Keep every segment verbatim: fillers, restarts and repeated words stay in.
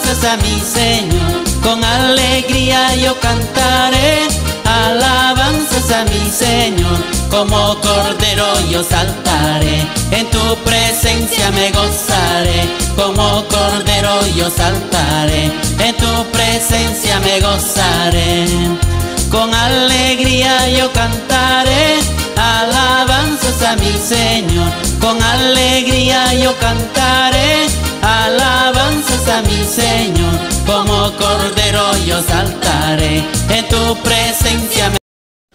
alabanzas a mi Señor, con alegría yo cantaré. Alabanzas a mi Señor, como cordero yo saltaré. En tu presencia me gozaré, como cordero yo saltaré. En tu presencia me gozaré, con alegría yo cantaré. Alabanzas a mi Señor, con alegría yo cantaré. Alabanzas a mi Señor, como cordero yo saltaré. En tu presencia me...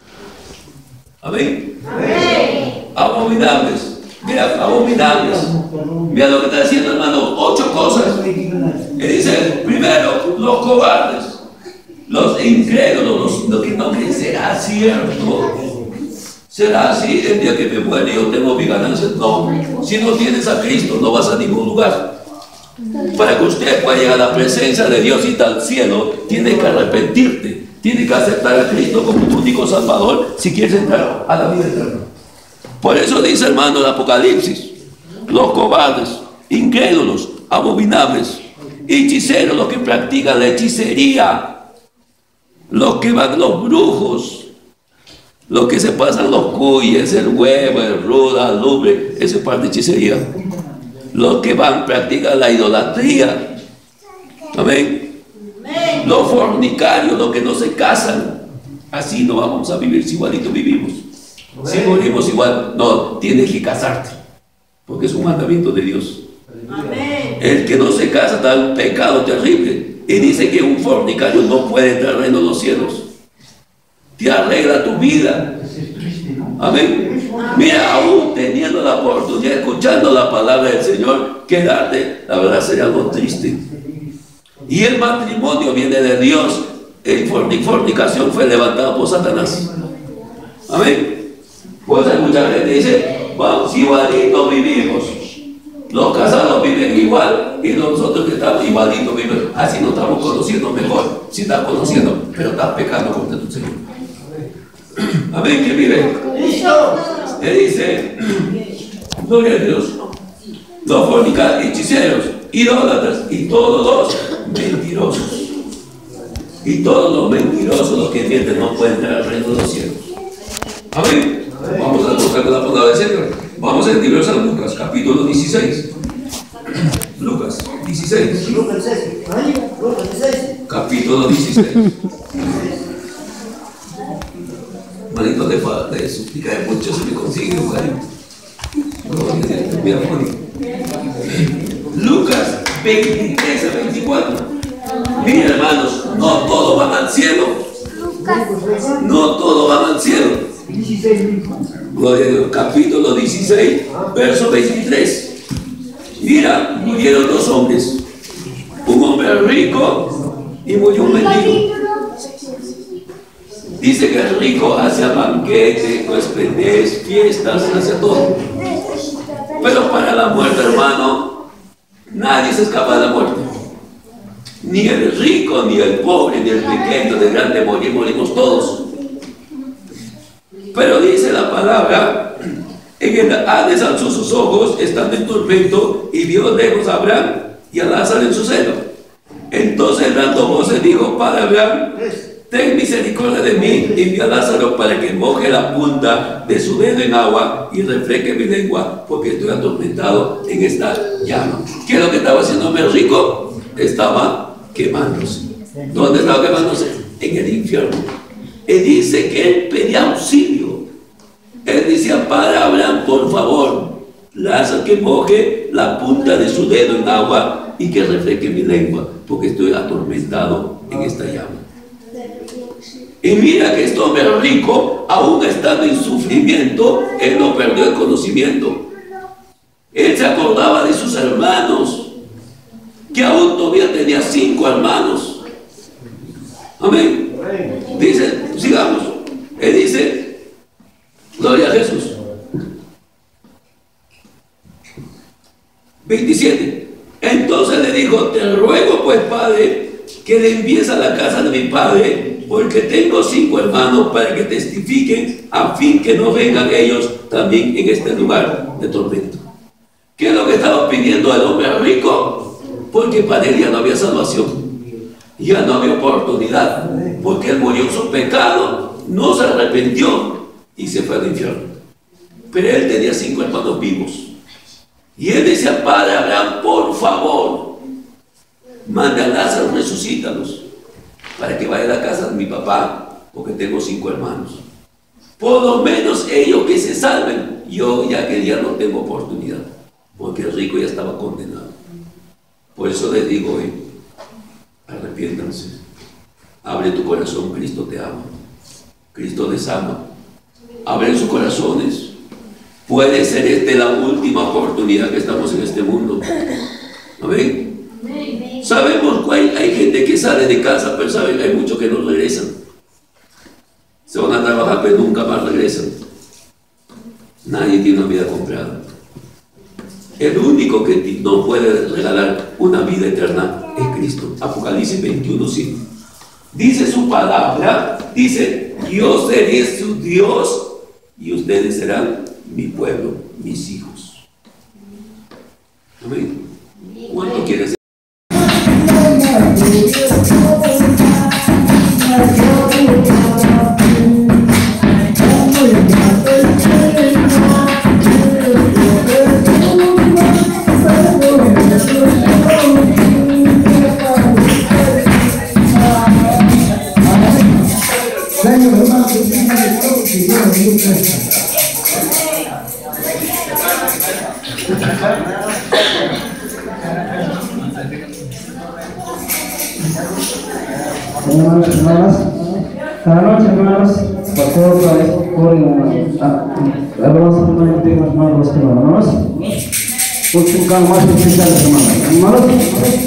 Amén. Amén. Abominables. Mira, abominables. Mira lo que está diciendo, hermano. Ocho cosas. Y dice, primero, los cobardes, los incrédulos, los, los que no creen. ¿Será cierto? ¿Será así el día que me muere yo tengo mi ganancia? No. Si no tienes a Cristo, no vas a ningún lugar. Para que usted pueda llegar a la presencia de Dios y al cielo, tiene que arrepentirte. Tiene que aceptar a Cristo como tu único Salvador si quieres entrar a la vida eterna. Por eso dice, hermano, el Apocalipsis: los cobardes, incrédulos, abominables, hechiceros, los que practican la hechicería, los que van, los brujos, los que se pasan los cuyes, el huevo, el ruda, el lumbre, eso es parte de hechicería. Los que van, practican la idolatría. Amén. Los fornicarios, los que no se casan. Así no vamos a vivir, si igualito vivimos. Si morimos igual, no, tienes que casarte, porque es un mandamiento de Dios. Amén. El que no se casa está en un pecado terrible. Y dice que un fornicario no puede entrar al reino de los cielos. Te arregla tu vida. Amén. Mira, aún teniendo la oportunidad, escuchando la palabra del Señor, quedarte, la verdad sería algo triste. Y el matrimonio viene de Dios. El fornicación fue levantada por Satanás. Amén. Pues hay mucha gente que dice, vamos, igualito vivimos. Los casados viven igual y nosotros que estamos igualitos vivimos. Así nos estamos conociendo mejor. Si estás conociendo, pero estás pecando contra tu Señor. Amén, que vive. Él dice, gloria a Dios, los fornicarios, hechiceros, idólatras y todos los mentirosos. Y todos los mentirosos, los que mienten, no pueden entrar al reino de los cielos. Amén. Vamos a buscar la palabra del Señor. Vamos a libro de San Lucas, capítulo dieciséis. Lucas dieciséis. Capítulo dieciséis. Manito de padre, de suplica de mucho se me consigue un cariño. Lucas veintitrés a veinticuatro. Miren, hermanos, no todos van al cielo. No todos van al cielo. Gloria a Dios. Capítulo dieciséis, verso veintitrés. Mira, murieron dos hombres. Un hombre rico y murió un mendigo. Dice que el rico hace banquete, huéspedes, fiestas, hace todo. Pero para la muerte, hermano, nadie se escapa de la muerte. Ni el rico, ni el pobre, ni el pequeño, ni el grande, morir, morimos todos. Pero dice la palabra, en el Hades alzó sus ojos, estando en tormento, y vio lejos a Abraham y a Lázaro en su seno. Entonces el dando voces dijo, Padre Abraham, ten misericordia de mí, y envía a Lázaro para que moje la punta de su dedo en agua y refresque mi lengua, porque estoy atormentado en esta llama. ¿Qué es lo que estaba haciendo el rico? Estaba quemándose. ¿Dónde estaba quemándose? En el infierno. Él dice que él pedía auxilio. Él decía, Padre Abraham, por favor, Lázaro que moje la punta de su dedo en agua y que refresque mi lengua, porque estoy atormentado en esta llama. Y mira que este hombre rico, aún estando en sufrimiento, él no perdió el conocimiento. Él se acordaba de sus hermanos, que aún todavía tenía cinco hermanos. Amén. Dice, sigamos. Él dice, gloria a Jesús. veintisiete. Entonces le dijo, te ruego pues, Padre, que le envíes a la casa de mi padre, porque tengo cinco hermanos para que testifiquen, a fin que no vengan ellos también en este lugar de tormento. ¿Qué es lo que estaba pidiendo el hombre rico? porque para él ya no había salvación, ya no había oportunidad, porque él murió en su pecado, no se arrepintió y se fue al infierno. Pero él tenía cinco hermanos vivos y él decía: Padre Abraham, por favor, manda a Lázaro, resucítalos para que vaya a la casa de mi papá, porque tengo cinco hermanos. Por lo menos ellos que se salven. Yo ya que ya no tengo oportunidad, porque el rico ya estaba condenado. Por eso les digo hoy, arrepiéntanse, abre tu corazón, Cristo te ama, Cristo les ama, abren sus corazones. Puede ser esta la última oportunidad que estamos en este mundo. Amén. Sabemos que hay, hay gente que sale de casa, pero saben que hay muchos que no regresan. Se van a trabajar, pero nunca más regresan. Nadie tiene una vida comprada. El único que nos puede regalar una vida eterna es Cristo. Apocalipsis veintiuno, cinco. Dice su palabra, dice: yo seré su Dios y ustedes serán mi pueblo, mis hijos. Amén. ¿Cuánto quieres? Hermanos, hermanas, cada noche, hermanos, por todo otra vez, por vamos a poner un tema, hermanos, hermanos, por un canal más especial, hermanos, hermanos.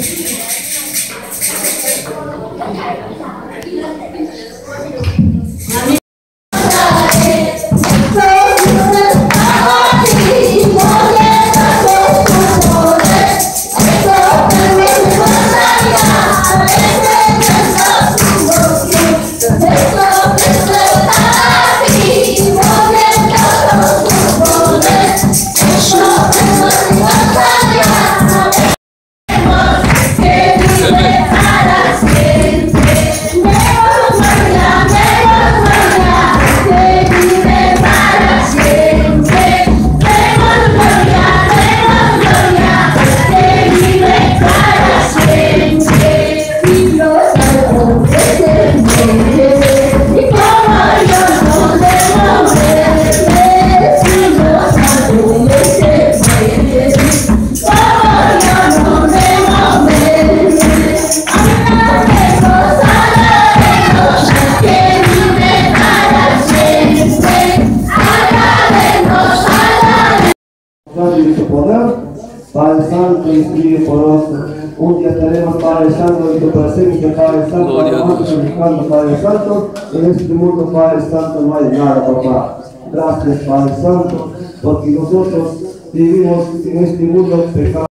Padre Santo, Espíritu poroso, un día estaremos, Padre Santo, en tu presencia, Padre Santo, alabando, Padre Santo, en este mundo, Padre Santo, no hay nada, papá. Gracias, Padre Santo, porque nosotros vivimos en este mundo pecado.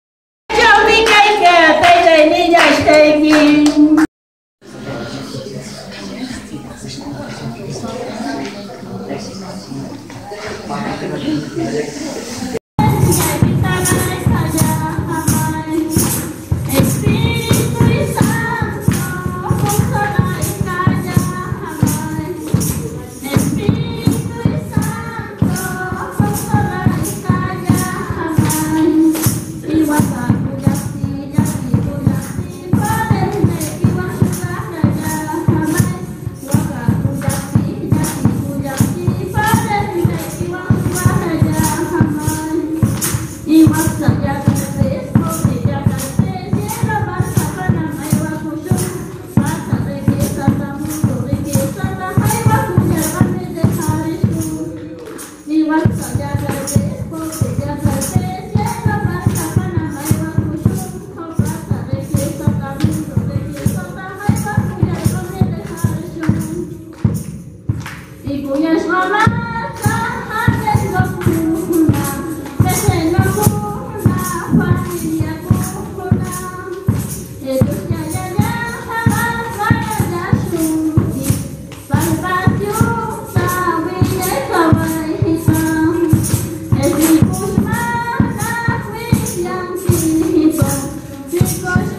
Because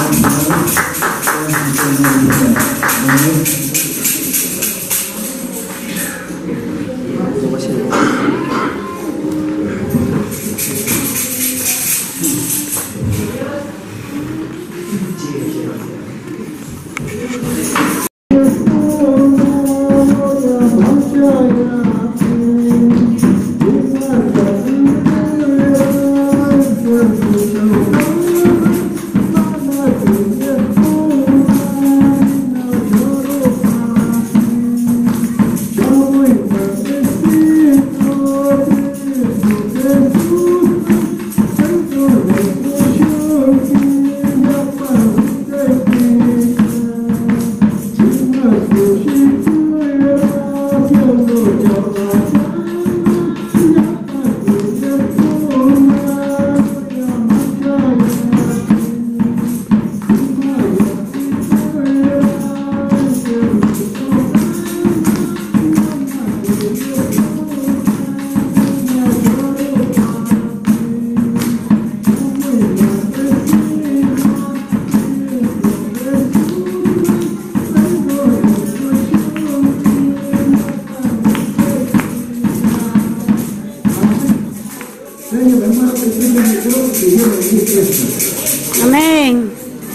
Amén.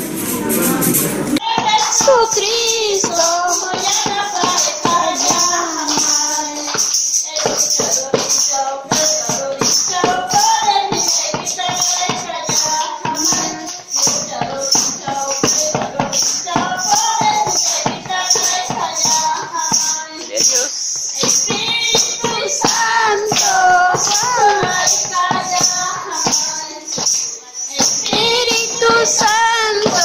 Jesucristo, Espíritu Santo, Espíritu Santo,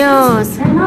Dios.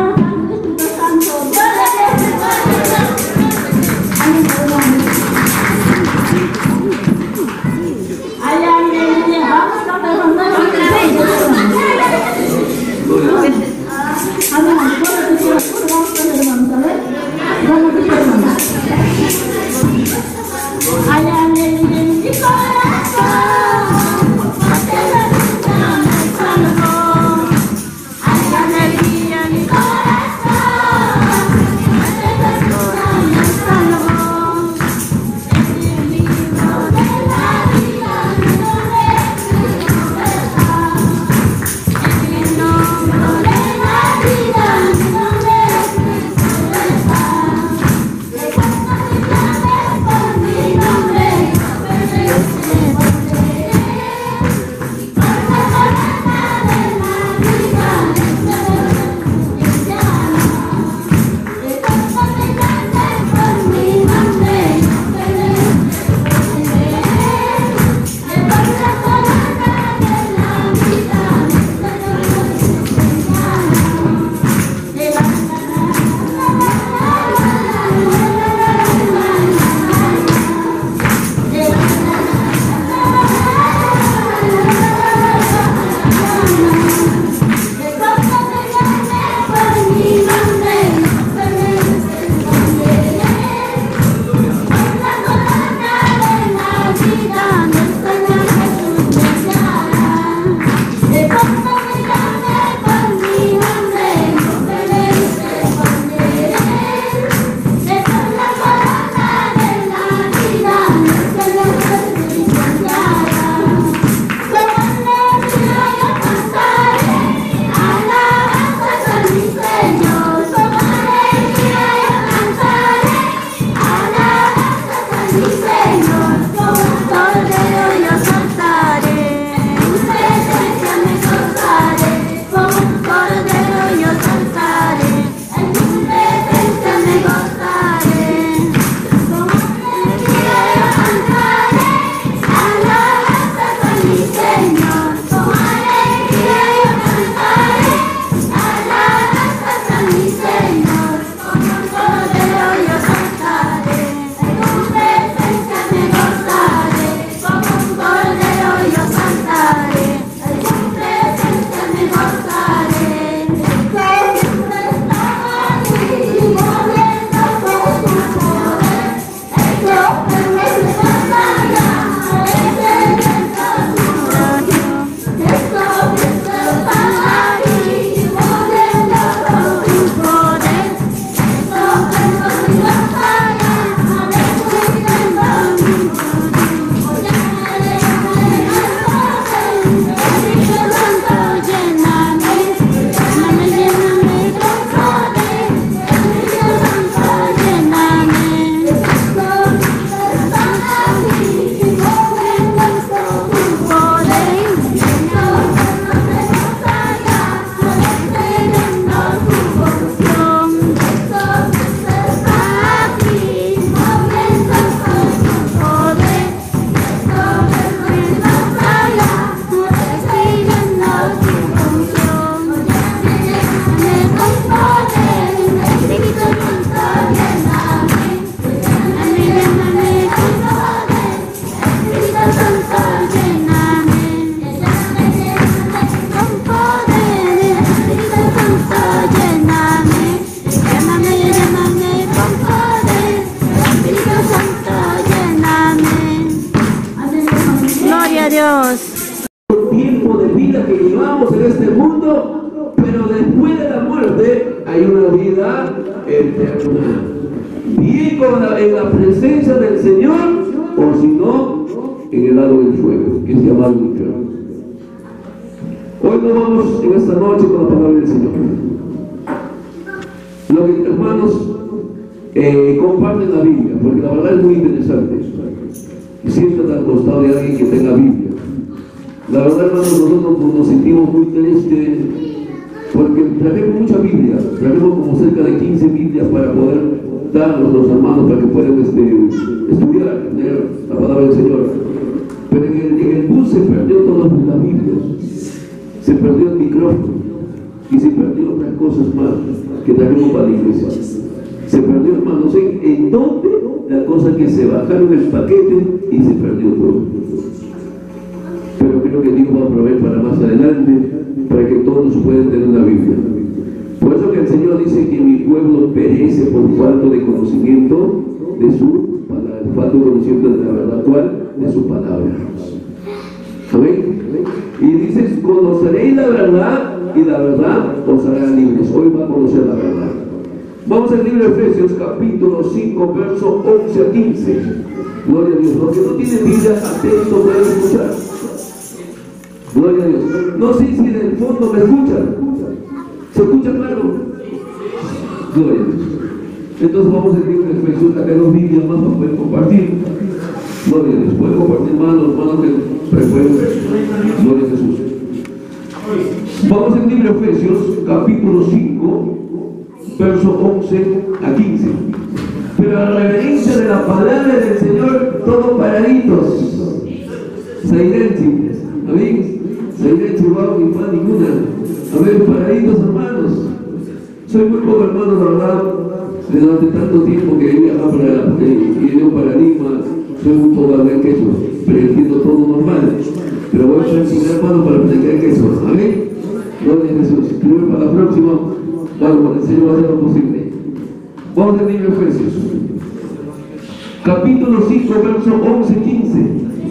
Tiempo de vida que llevamos en este mundo, pero después de la muerte hay una vida eterna. Bien con la, en la presencia del Señor, o si no, en el lago del fuego, que se llama el infierno. Hoy nos vamos en esta noche con la palabra del Señor. Los hermanos eh, comparten la Biblia, porque la verdad es muy interesante. Siéntate al costado de alguien que tenga Biblia. La verdad, hermanos, nosotros nos sentimos muy tristes porque trajimos mucha Biblia, trajimos como cerca de quince Biblias para poder darnos a los hermanos para que puedan este, estudiar, leer la palabra del Señor. Pero en el, en el bus se perdió todas las Biblias, se perdió el micrófono, y se perdió otras cosas más que trajimos para la iglesia. Se perdió, hermanos, ¿en, en dónde? La cosa que se bajaron el paquete y se perdió todo. Pero creo que Dios va a proveer para más adelante, para que todos puedan tener una Biblia. Por eso que el Señor dice que mi pueblo perece por falta de conocimiento de su palabra, falta de conocimiento de la verdad, ¿cuál? De su palabra. Amén. Y dices, conoceréis la verdad y la verdad os hará libres. Hoy va a conocer la verdad. Vamos al libro de Efesios, capítulo cinco, verso once a quince. Gloria a Dios. Los que no tienen Biblia, atento, pueden escuchar. Gloria a Dios. No sé si en el fondo me escuchan. ¿Se escucha claro? Gloria a Dios. Entonces vamos al libro de Efesios, acá hay dos Biblias más para poder compartir. Gloria a Dios. Pueden compartir manos, manos que recuerden. Gloria a Jesús. Vamos al libro de Efesios, capítulo cinco, verso once a quince. Pero a la reverencia de la palabra del Señor, todos paraditos. Silencio. Amén. Silencio, wow, ni pan ninguna. Amén, paraditos, hermanos. Soy muy poco hermano, la verdad. Durante tanto tiempo que he viajado para y un paradigma, soy muy poco a hablar queso, pero entiendo todo normal. Pero voy a practicar, hermano, para practicar queso. Amén. Gloria a Jesús. Primero para la próxima, bueno, el Señor va a hacer lo posible. Vamos al libro de Efesios, capítulo cinco, verso once a quince.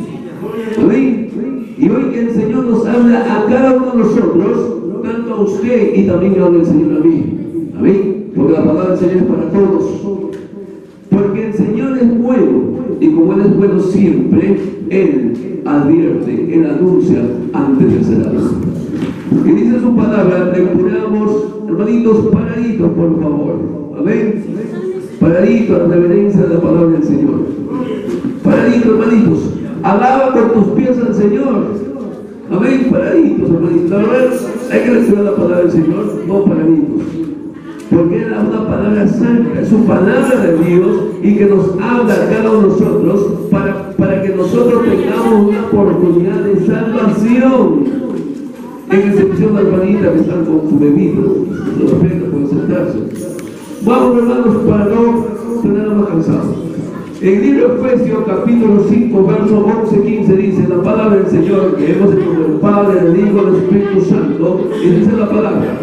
Amén. Y hoy que el Señor nos habla a cada uno de nosotros, tanto a usted y también habla el Señor a mí. Amén. Porque la palabra del Señor es para todos. Porque el Señor es bueno, y como Él es bueno siempre, Él advierte, Él anuncia antes de ser algo. Y dice su palabra, lecturamos, hermanitos, paraditos, por favor. Amén. Paradito a la reverencia de la palabra del Señor. Paradito, hermanitos. Alaba con tus pies al Señor. Amén. Paraditos, hermanitos. La verdad, hay que lecturar la palabra del Señor, no paraditos. Porque es una palabra santa, es su palabra de Dios y que nos habla a cada uno de nosotros para, para que nosotros tengamos una oportunidad de salvación. En excepción de la hermanita que están con su bebida, los afecta pueden sentarse. Vamos, hermanos, para no tener más cansados. En el libro de Efesios, capítulo cinco, verso once a quince, dice la palabra del Señor que hemos hecho con el Padre, el Hijo, el Espíritu Santo, y dice la palabra.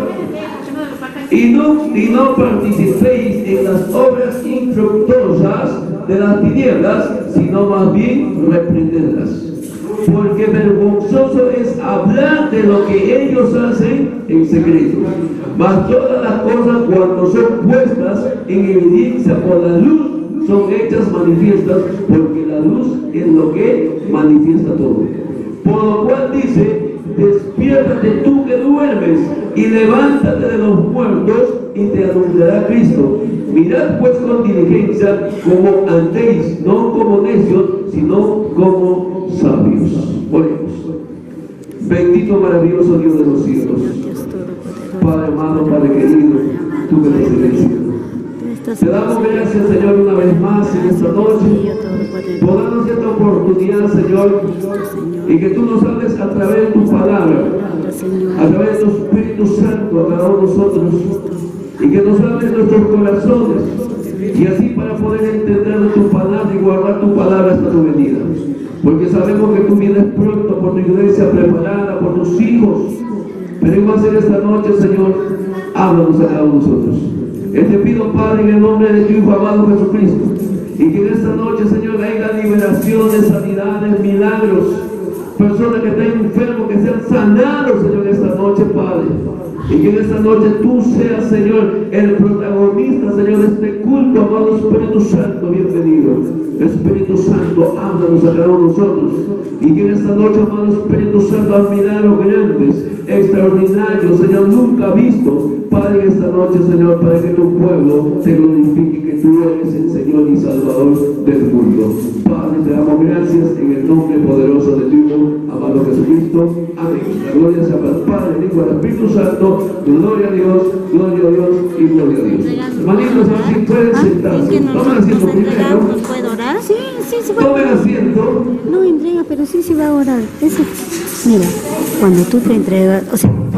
Y no, y no participéis en las obras infructuosas de las tinieblas, sino más bien reprenderlas. Porque vergonzoso es hablar de lo que ellos hacen en secreto. Mas todas las cosas, cuando son puestas en evidencia por la luz, son hechas manifiestas, porque la luz es lo que manifiesta todo. Por lo cual dice: despiértate tú que duermes y levántate de los muertos y te alumbrará Cristo. Mirad pues con diligencia como andéis, no como necios, sino como sabios. Oremos. Bendito, maravilloso Dios de los cielos, Padre amado, Padre querido, tú me das silencio. Te damos gracias, Señor, una vez más en esta noche por darnos esta oportunidad, Señor, y que tú nos hables a través de tu palabra, a través de tu Espíritu Santo a cada uno de nosotros, y que nos hables en nuestros corazones, y así para poder entender tu palabra y guardar tu palabra hasta tu venida. Porque sabemos que tú vienes pronto por tu iglesia preparada, por tus hijos. Pero iba a ser esta noche, Señor, háblanos a cada uno de nosotros. Yo te pido, Padre, en el nombre de tu Hijo amado Jesucristo, y que en esta noche, Señor, haya liberaciones, sanidades, milagros, personas que estén enfermos, que sean sanados, Señor, esta noche, Padre. Y que en esta noche tú seas, Señor, el protagonista, Señor, de este culto, amado Espíritu Santo, bienvenido. Espíritu Santo, háblanos a cada uno de nosotros. Y que en esta noche, amado Espíritu Santo, haz milagros grandes, extraordinarios, Señor, nunca visto. Padre, en esta noche, Señor, para que tu pueblo te glorifique, que tú eres el Señor y Salvador del mundo. Padre, te damos gracias en el nombre poderoso de tu Hijo, amado Jesucristo. Amén. La gloria sea para el Padre, el Hijo y el Espíritu Santo. Gloria a Dios, gloria a Dios y gloria a Dios. Hermanitos, así pueden sentarse. Tomen asiento primero. ¿Puedo orar? Sí, sí, se va. Tomen asiento. No entrega, pero sí se va a orar. Eso. Mira, cuando tú te entregas, o sea, cuando tú no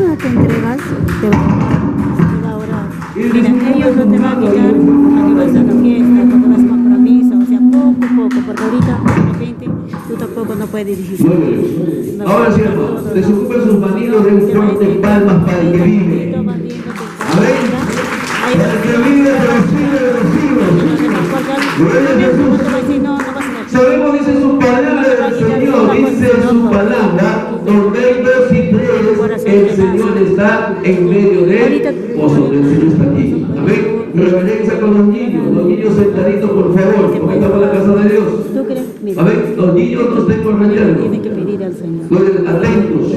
mañana te entregas, te va a orar. Mira, ellos no te van a quitar cuando vas a la fiesta, cuando vas a compromiso, o sea, poco a poco, porque ahorita de repente tú tampoco no puedes dirigir. No, ahora sí, hermano, desocupen sus manitos de un fuerte palmas para el que vive. Amén. Para el que vive de los siglos de los siglos. Gloria a Jesús. Sabemos, dice su palabra del Señor, dice su palabra, donde hay dos y tres, el Señor está en medio de vosotros. El Señor está aquí. Amén. Reverencia con los niños, los niños sentaditos, por favor, porque estamos en la casa de Dios. Amén. Los niños no estén correteando. Tienen que pedir al Señor. Atentos.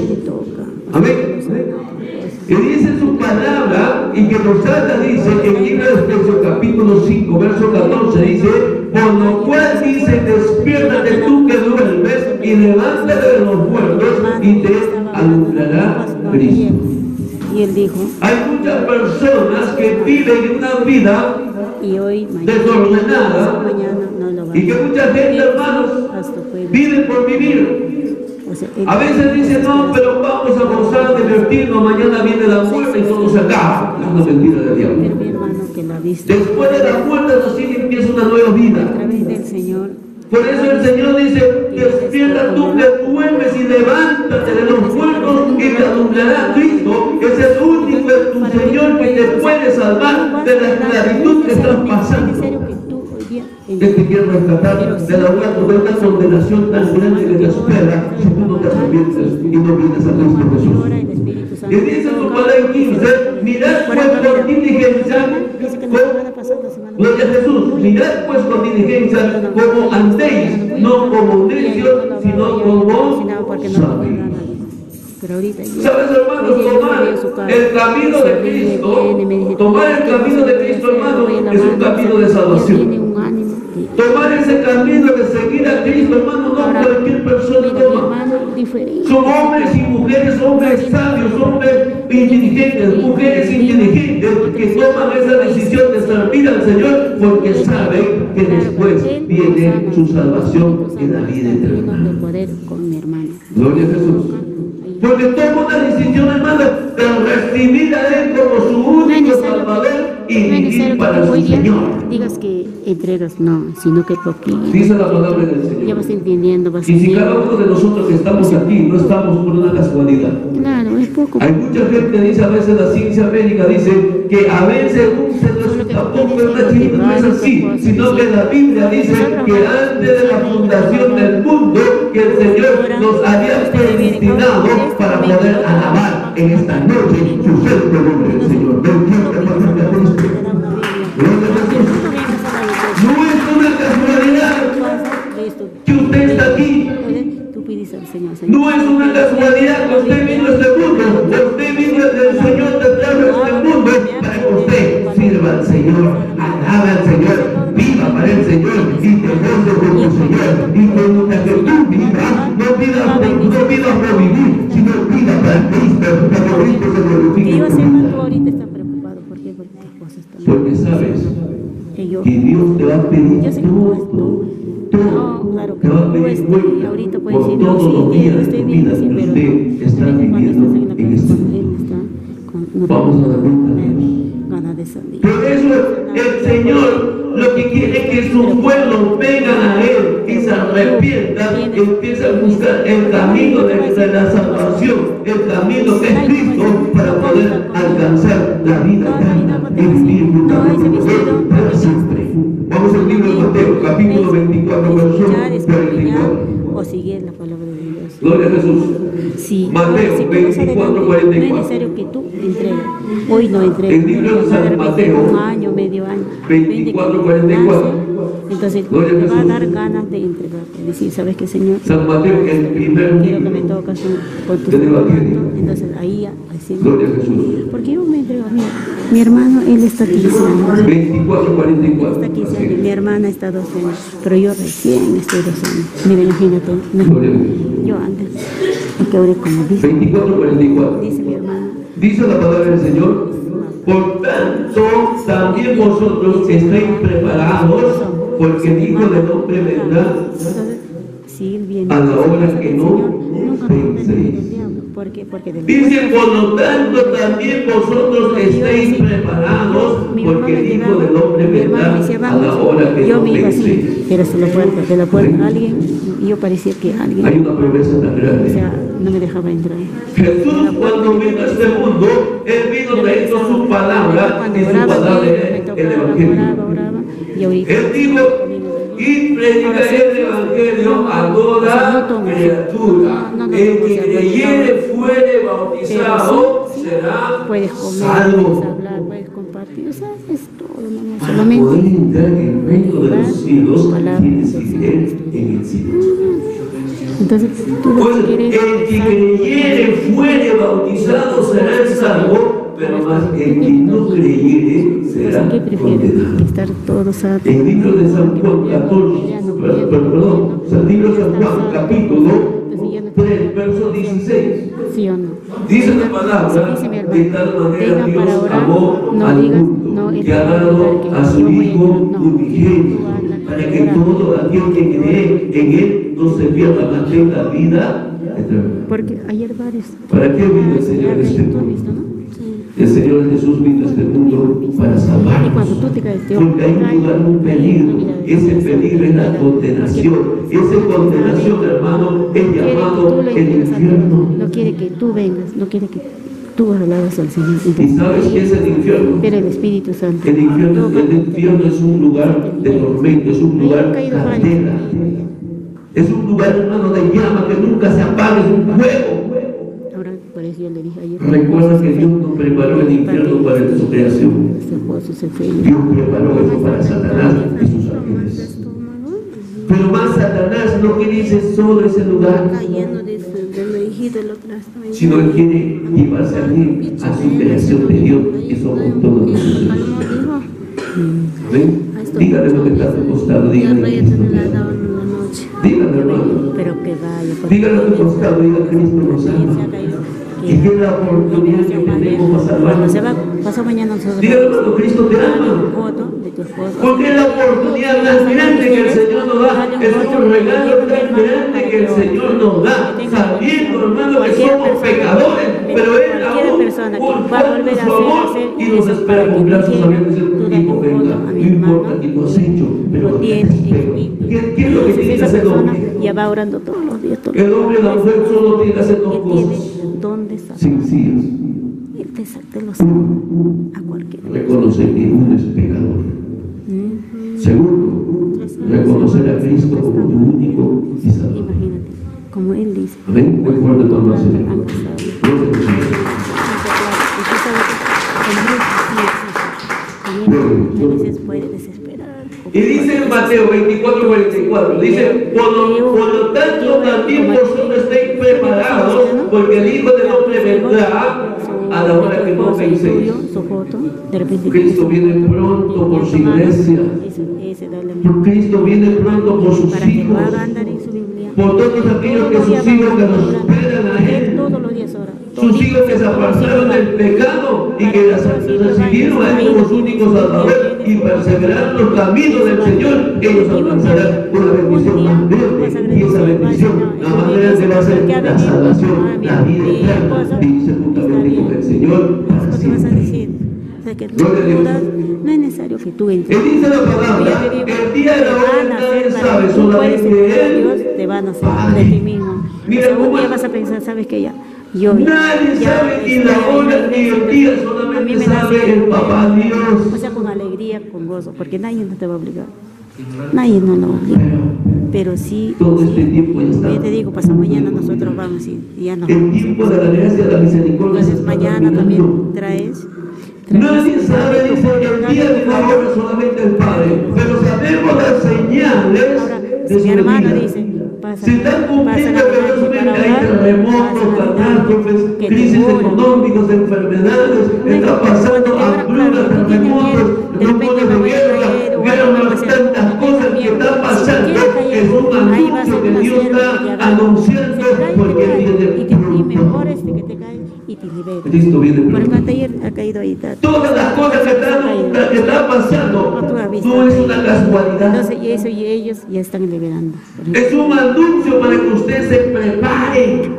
Amén. Y dice su palabra, y que nos trata, dice, en el libro de Efesios capítulo cinco, verso catorce, dice, por lo cual dice, despiértate tú que duermes, y levántate de los muertos, y te alumbrará Cristo. Y él dijo, hay muchas personas que viven una vida y hoy, mañana, desordenada, mañana, no lo va a y que mucha gente, hermanos, vive por vivir. O sea, a veces dicen, no, pero vamos a gozar, divertirnos, mañana viene la muerte y todo se acaba. Es una mentira del diablo. Pero mi hermano que la viste, después de la muerte recién empieza una nueva vida. A través del Señor. Por eso el Señor dice, despierta tú que duermes y levántate de los muertos y te alumbrará Cristo. Es el único, tu Señor, que te puede salvar de la esclavitud que estás pasando. Él te quiere rescatar de la una condenación tan grande que te espera si tú no te arrepientes y no vienes a Cristo Jesús. Y dice su palabra en quince, mirad pues con diligencia, gloria a Jesús, mirad pues con diligencia como andéis, no como necios, sino como sabios. ¿Sabes, hermanos? Tomar el camino de Cristo, tomar el camino de Cristo, hermano, es un camino de salvación. Tomar ese camino de seguir a Cristo, hermano, no cualquier persona toma. Son hombres y mujeres, hombres sabios, hombres inteligentes, mujeres inteligentes que toman esa decisión de servir al Señor porque saben que después viene su salvación en la vida eterna. Gloria a Jesús. Porque toma una decisión, hermano, de recibir a Él como su único Salvador y vivir para su Señor. Digas que entregas, no, sino que poquito. Dice la palabra del Señor. Ya vas entendiendo, vas y si entendiendo. cada uno de nosotros que estamos aquí no estamos por una casualidad. Claro, es poco. Hay mucha gente, dice a veces la ciencia médica, dice que a veces un se nos tampoco no es así, sino que la Biblia dice que antes de la fundación del mundo, que el Señor nos había predestinado para poder alabar en esta noche su santo nombre del Señor. No es una casualidad que usted está aquí. No es una casualidad que usted vino a este mundo. Usted vino del Señor te trajo a este mundo para que usted sirva al Señor, alabe al Señor, viva para el Señor y te goce con tu Señor. Y mientras que tú vivas, no pidas no pidas por vivir, sino pida para Cristo, para que Cristo se glorifique. Yo sé que tú ahorita estás preocupado. ¿Por qué? Porque tus cosas están. Porque sabes que Dios te va a pedir todo. No, claro que te va a no, pedir este, cuenta ahorita puede por decir, todos no, los sí, días de estoy tu bien, vida sí, que pero usted está cuando viviendo estás en la en este mundo. él está con no Vamos a dar cuenta a Dios. ganas de salir. Por eso el Señor lo que quiere es que sus pueblos vengan a Él y se arrepientan, empiezan a buscar el camino de, de la salvación, el camino que es Cristo, para poder alcanzar la vida eterna y vivir para siempre. Vamos al libro de Mateo, capítulo veinticuatro, verso cuarenta y cuatro. O seguir la palabra de Dios. Gloria a Jesús. Sí. Mateo Si veinticuatro, cuarenta y cuatro. no es necesario que tú entregues. Hoy no entregues. El libro de San Mateo, un año, medio año. veinticuatro, cuarenta y cuatro. Entonces te Gloria a va a Jesús. dar ganas de entregarte. Decir, ¿sabes qué, Señor? San Mateo, el primer Quiero que me libro tocas con tu del Evangelio. Entonces ahí recién. Gloria a Jesús. Porque yo me entrego. Mira, mi hermano, él está quince años. veinticuatro, cuarenta y cuatro. Está quince años. Mi hermana está doce años. Pero yo recién estoy doce años. Mira, imagínate. No, Gloria a Dios. yo antes. Porque ahora como dice, veinticuatro, cuarenta y cuatro. dice mi hermana. Dice la palabra del Señor, por tanto también vosotros estéis preparados, porque el Hijo del Hombre vendrá Entonces, si él viene a la hora casa que del no Señor, nunca nos penséis. el diablo. ¿Por qué? Porque de Dice, por lo tanto, también vosotros estéis preparados, porque el Hijo del Hombre vendrá a la hora que yo no me iba así, penséis. pero se la puerta, de la puerta alguien, y yo parecía que alguien, Hay una promesa tan o grande. sea, no me dejaba entrar. Jesús, cuando vino a este mundo, Él vino trayendo su palabra, y su palabra era el Evangelio. Oraba, oraba, y ahorita Él dijo, y predicaré el Evangelio a toda criatura. El que creyere fuere bautizado será puedes comer, salvo. puedes hablar, puedes compartir, o sea, es todo, no, no, Para solamente poder entrar en el reino de los cielos, palabras tienes del que Señor. creer en el cielo. Entonces, tú lo Pues que el quieres que es creyere fuere bautizado será salvo, pero más el que no creyere será ¿qué prefieres? condenado. Estar todos a El libro de San Juan catorce, perdón, el libro de San Juan capítulo tres, verso dieciséis. ¿sí o no? Dice la palabra, Dice mi hermano, de tal manera vengan para Dios orar, amó no al digas, mundo, no, es que ha para dado orar, que a su yo voy a Hijo ayudar, no. unigénito, Tú hablas, para tú que oras. todo aquel que cree en Él no se pierda, mas tenga vida eterna. Porque ayer varios. ¿Para qué vino el Señor a este ¿Tú has mundo? visto, no? Sí. El Señor Jesús vino a este mundo para Y salvarnos. cuando tú te caes, Dios, Porque hay un lugar, un peligro. Ese peligro es la condenación. Esa condenación, hermano, es llamado el infierno. no quiere que tú vengas, no quiere que tú alabes al Señor. ¿Y sabes qué es el infierno? Pero el Espíritu Santo. El infierno, el infierno es un lugar de tormento, es un lugar de caldera. Es un lugar, hermano, de llama que nunca se apaga, es un fuego. Ahora, por eso yo le dije ayer. Recuerda que Dios nos preparó el infierno para su creación. Su esposo se fue. Dios preparó eso para Satanás y sus ángeles. Pero más Satanás no quiere irse solo a ese lugar, Cayendo de su de lo hijito lo atrás. sino Él quiere llevarse a mí, a su creación de Dios, que somos todos nosotros. ¿Ven? Dígale lo que está a tu costado, dígale. Dígale, hermano. Pero que vaya. porque Dígale a tu costado, diga Cristo nos se ama. ha caído. Y que es la oportunidad que tenemos para Cuando salvarnos. se va, pasó mañana nosotros. Dígale, hermano, Cristo te Dale ama. un foto de tu esposo. Porque es la oportunidad más grande que el Señor nos da. Es un regalo tan grande que el Señor nos da. Sabiendo, hermano, que somos pecadores, pero Él aún por cuanto su amor y nos espera con brazos abiertos. Hijo, venga, no importa que tú has hecho, pero no te espero. ¿Qué qué es lo que tiene que Esa hacer el persona hombre? ya va orando todos los días. Todos El hombre, la mujer, solo tiene que hacer dos que cosas tiene dónde sacar. sencillas. Él te saca, te lo saca a cualquiera. Reconocer que uno es pecador. ¿Mm? Segundo, reconocer a Cristo como tu único y salvador. Imagínate, como él dice. Amén. Muy fuerte tu abrazo. Han casado. Gloria al Señor. Y tú sabes que el Dios sí existe. Y a veces puede desesperar. Y dice en Mateo veinticuatro, cuarenta y cuatro, dice, por lo, por lo tanto también vosotros estéis preparados, porque el Hijo del Hombre vendrá a la hora que no penséis. Su foto, de repente. Cristo viene pronto por su iglesia. Ese, ese, dale mi- Cristo viene pronto por sus para que lo hijos. haga andar en su Biblia. Por todos aquellos que sus hijos que nos esperan a Él. Todos los días ora. Sus hijos que se apartaron del pecado y que las recibieron a Él como único Salvador y perseveraron en los caminos del Señor, ellos alcanzarán una bendición más grande. Y esa bendición, la más grande va a ser la salvación, la vida eterna. Dice juntamente con el Señor para ¿Qué vas a siempre. decir? O sea, que tú Gloria a Dios. dudas, no es necesario que tú entres. Él dice la palabra, el día de la hora nadie sabe, tú puedes solamente servir a Él. Dios, te van a hacer Padre. de ti mismo. Mira O sea, un cómo día es. vas a pensar, sabes que ya, yo Nadie ya sabe ni estoy la en hora ni iglesia, el día, a mí solamente me da sabe así, el papá Dios. o sea, con alegría, con gozo, porque nadie no te va a obligar. Nadie no lo obliga. Pero sí, Todo este tiempo ya como está. yo te digo, pasado mañana nosotros vamos y y ya nos El vamos. tiempo de la gracia de la misericordia se Entonces está mañana terminando. también traes. traes Nadie sabe, dice que el día ni la hora solamente el Padre, pero sabemos las señales Ahora, de si su mi hermano venida. dice, pasa, Se están cumpliendo velozmente, hay terremotos, catástrofes, crisis económicas, enfermedades, está pasando hambrunas, terremotos, rumores de guerra, guerras, tantas cosas que están pasando. Es un anuncio que Dios está anunciando porque viene y te y pronto. mejor este que te cae y te libera. Cristo viene Por pronto. ejemplo, ayer ha caído ahí. ta- Todas las cosas que están, que están pasando no es una casualidad. Entonces, y eso y ellos ya están liberando. Es un anuncio para que usted se prepare.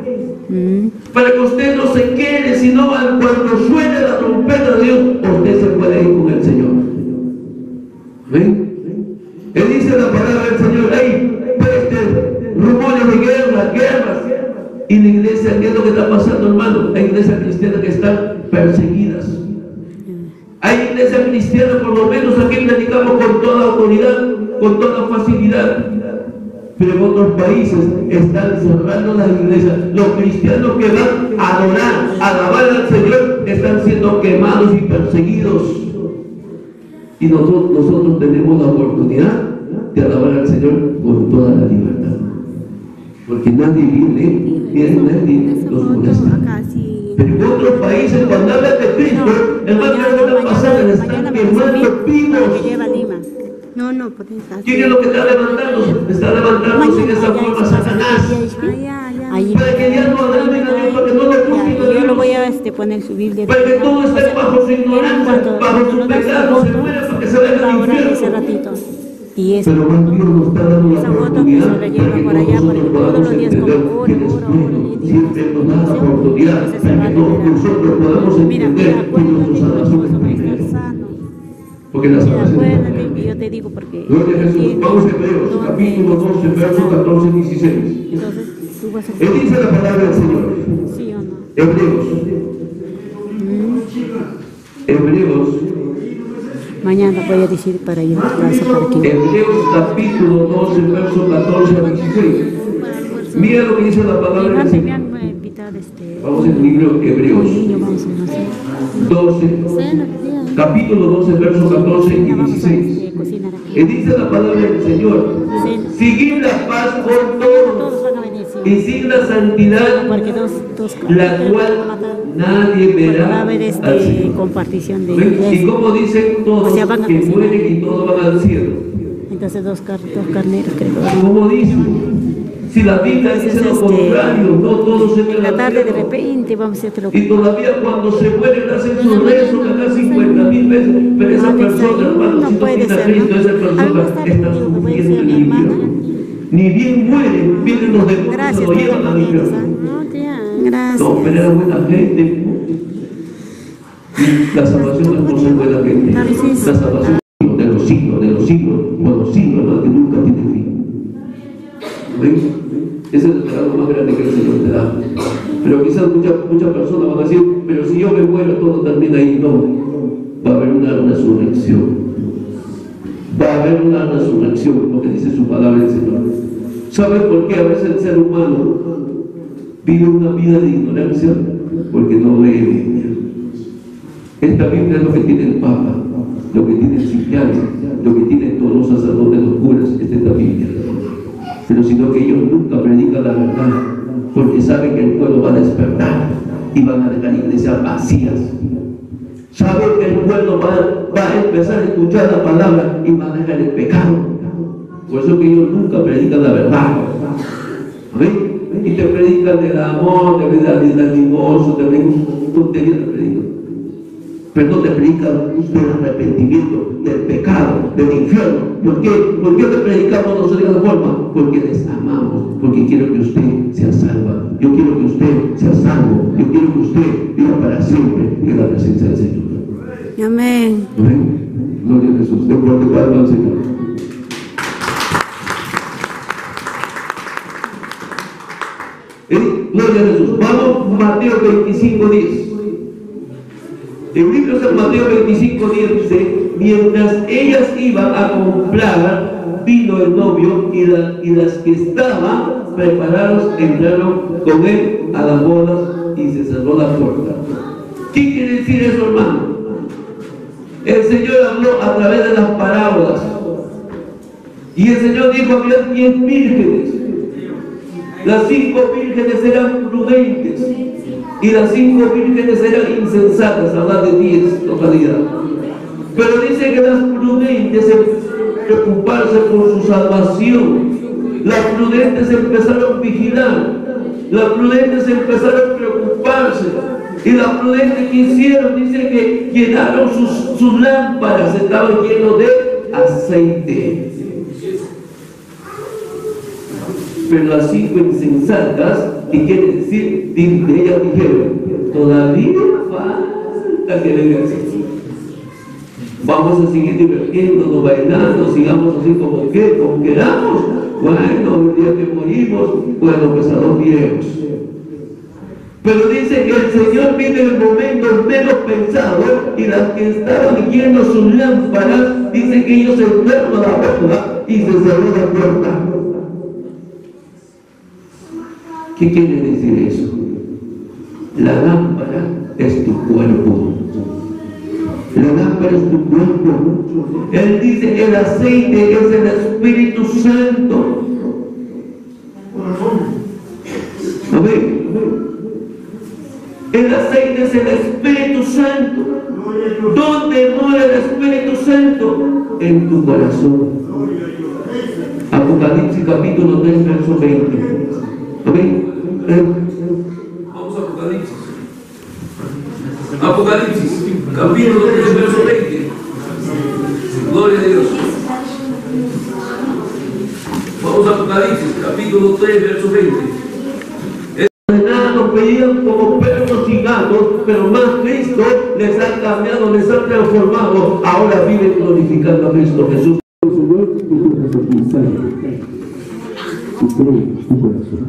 Mm. Para que usted no se quede, sino cuando suene la trompeta de Dios, usted se puede ir con el Señor. ¿Ven? Él dice la palabra del Señor, hay pestes, rumores de guerra, guerras. Y la iglesia, ¿qué es lo que está pasando, hermano? Hay iglesias cristianas que están perseguidas. Hay iglesias cristianas, por lo menos aquí predicamos con toda autoridad, con toda facilidad. Pero en otros países están cerrando las iglesias. Los cristianos que van a adorar, a alabar al Señor, están siendo quemados y perseguidos. Y nosotros, nosotros tenemos la oportunidad de alabar al Señor con toda la libertad. Porque nadie viene, miren, nadie los molesta. Pero en otros países, cuando hablan de Cristo, hermano, ¿qué es lo que está pasando? Están quemando vivos. No, no, por eso. ¿Quién es lo que está levantándose? Está levantándose en esa forma Satanás. Para que ya no alaben a Dios, para que no le busquen a Yo lo Dios. voy a este, poner su Biblia. Para que todos estén bajo su ignorancia, bajo su pecado, se mueran para que se vayan al ese infierno. ratito. Y eso. Pero más Dios nos está dando la Esa foto que oportunidad se la lleva para que por allá, todos porque nosotros todos podamos los días entender como que ora, Él es ora, bueno. ora, y Siempre nos da la oportunidad Entonces, para que todos nosotros podamos Mira, entender mira, que nuestra acuérdate que tu salvación esposo va a es estar primero. sano. Porque la Mira, salvación es acuérdate primero. que yo te digo porque Gloria a Jesús. Vamos a Hebreos, capítulo doce, versos catorce y dieciséis. entonces tú vas a Él dice la palabra del Señor. sí o no. Hebreos. Hebreos. Mañana voy a decir para ir a clase para que Hebreos capítulo doce, versos catorce a dieciséis. Mira lo que dice la palabra del me Señor. han eh, invitado este Vamos al libro un Hebreos niño, vamos a hacer doce, capítulo doce, versos catorce y vamos a dieciséis. este, cocinar aquí. Y dice la palabra del Señor: seguid la paz con todos Todos van a venir, sí. y sin la santidad, Porque dos, dos la cual nadie va a verá haber al este Señor. compartición de ¿Ven? Y iglesia. como dicen todos O sea, van a que cocinar. mueren y todos van al cielo. Entonces dos, car dos carneros creo. Como dicen, si la Biblia dice lo Entonces, contrario, no todos se En ven la al tarde de cielo. repente vamos a hacer otro. Y todavía cuando se mueren hacen su rezo acá cincuenta mil veces. Pero esa Ah, persona, desayuno, hermano, no si no puede pide a ser, Cristo, ¿no? esa A mí persona más tarde está digo, voy a sufriendo decir a en mi el hermana. infierno. Ni bien mueren, vienen los demonios y Gracias, lo llevan al tía. infierno. No, tía. Gracias. No, pero era buena gente. La salvación no es por ser buena gente. La salvación de los siglos, de los siglos, por los siglos, ¿no? Que nunca tiene fin. ¿Ven? Ese es el regalo más grande que el Señor te da. Pero quizás muchas muchas personas van a decir, pero si yo me muero todo termina ahí. No, va a haber una resurrección. Va a haber una resurrección, lo que dice su palabra el Señor. ¿Saben por qué a veces el ser humano vive una vida de ignorancia? Porque no lee Biblia. Esta Biblia es lo que tiene el Papa, lo que tiene el psiquiatra, lo que tienen todos los sacerdotes, los curas, es esta Biblia. Pero sino que ellos nunca predican la verdad, porque saben que el pueblo va a despertar y van a dejar iglesias vacías. Saben que el pueblo va, va a empezar a escuchar la palabra y va a dejar el pecado. Por eso que ellos nunca predican la verdad. ¿Amén? Y te predican del amor, te predican del divorcio, te predican tonterías, te predican. Pero no te predican del arrepentimiento, del pecado, del infierno. ¿Por qué? ¿Por qué te predicamos nosotros de esa forma? Porque les amamos, porque quiero que usted sea salva. Yo quiero que usted sea salvo. Yo quiero que usted viva para siempre en la presencia del Señor. Amén. Amén. Gloria a Jesús. De fuerte palma al Señor. ¿Eh? Gloria a Jesús. Vamos, Mateo veinticinco, diez. El libro de Mateo veinticinco, diez dice: mientras ellas iban a comprar, vino el novio y, la, y las que estaban preparados entraron con él a las bodas y se cerró la puerta. ¿Qué quiere decir eso, hermano? El Señor habló a través de las parábolas y el Señor dijo: había diez vírgenes. Las cinco vírgenes eran prudentes y las cinco vírgenes eran insensatas. Habla de diez totalidad. Pero dice que las prudentes empezaron a preocuparse por su salvación. Las prudentes empezaron a vigilar. Las prudentes empezaron a preocuparse. Y las prudentes que hicieron, dice que llenaron sus, sus lámparas, estaban llenos de aceite. pero las cinco insensatas, que quiere decir, de ellas dijeron, todavía falta que venga el Señor. Vamos a seguir divirtiéndonos, bailando, sigamos así como que, como queramos. Bueno, el día que morimos, bueno, pues a los viejos. Pero dice que el Señor viene en el momento menos pensado, y las que estaban viendo sus lámparas, dice que ellos se fueron a la puerta y se cerró la puerta. ¿Qué quiere decir eso? La lámpara es tu cuerpo. La lámpara es tu cuerpo. Él dice, el aceite es el Espíritu Santo. Amén. El aceite es el Espíritu Santo. ¿Dónde mora el Espíritu Santo? En tu corazón. Apocalipsis capítulo tres, verso veinte. Amén. Vamos a Apocalipsis. Apocalipsis, capítulo tres, verso veinte. Gloria a Dios. Vamos a Apocalipsis, capítulo tres, verso veinte. Nos veían como perros y gatos, pero más Cristo les ha cambiado, les ha transformado. Ahora viven glorificando a Cristo Jesús. Señor, tu corazón, tu corazón,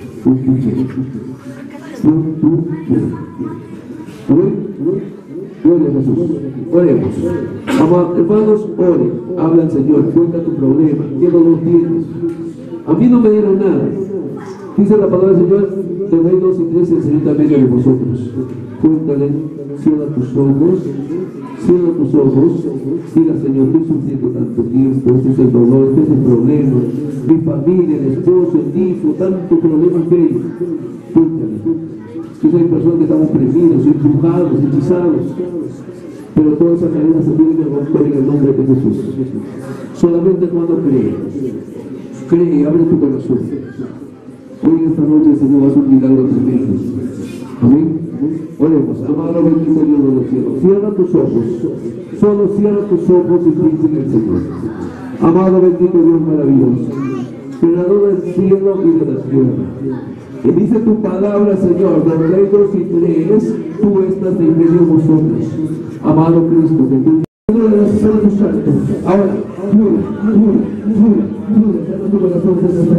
gloria a Jesús. Oremos. Amados hermanos, ore. Habla al Señor, cuenta tu problema. ¿Qué dolor tienes? A mí no me dieron nada. Dice la palabra del Señor, tenéis dos y tres, el Señor también de vosotros. Cuéntale, cierra tus ojos, cierra tus ojos, diga, Señor, estoy sufriendo tanto tiempo, este es el dolor, este es el problema, mi familia, el esposo, el hijo, tanto problema que hay. Cuéntale. Que hay personas que están oprimidos, empujados, hechizados, pero todas esas cadenas se tienen que romper en el nombre de Jesús. Solamente cuando cree, cree, abre tu corazón. Hoy esta noche el Señor va a hacer un milagro tremendo. Amén. Oremos. Amado bendito Dios de los cielos, cierra tus ojos, solo cierra tus ojos y piensa en el Señor. Amado bendito Dios maravilloso, creador del cielo y de la tierra, y dice tu palabra, Señor, donde hay dos y tres, tú estás en medio de vosotros. Amado Cristo, bendito Santo. Ahora, dura, dura, dura, dura, salva tu corazón,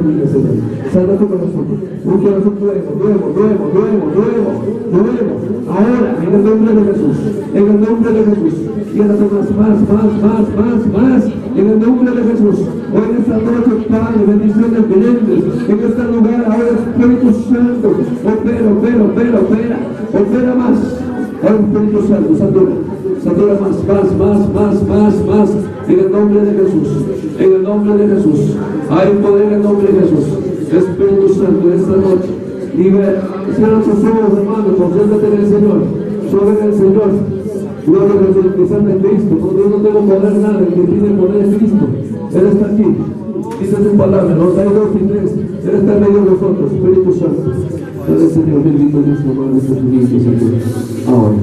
salva tu corazón, un corazón nuevo, nuevo, nuevo, nuevo, nuevo, nuevo. Ahora, en el nombre de Jesús, en el nombre de Jesús, llénate más, más, más, más, más, más, en el nombre de Jesús. Hoy en esta noche, Padre, bendiciones grandes, en este lugar, ahora Espíritu Santo, opera, opera, opera, opera, opera más. Ahora Espíritu Santo, satura, satura más, más, más, más, más, más, en el nombre de Jesús, en el nombre de Jesús. Hay poder en el nombre de Jesús. Espíritu Santo, esta noche, libera, cierra tus ojos, hermano, concéntrate en el Señor, solo en el Señor. Gloria a Jesús, que está en Cristo. Cuando yo no tengo poder nada, el que tiene el poder es Cristo. Él está aquí. Dice su palabra, los hay dos y tres. Él está en medio de nosotros, Espíritu Santo. Dale, Señor, bendito Dios, amado de sus niños, Señor. Ahora.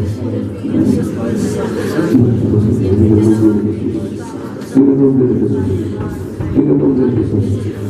En el nombre de Jesús. En el nombre de Jesús.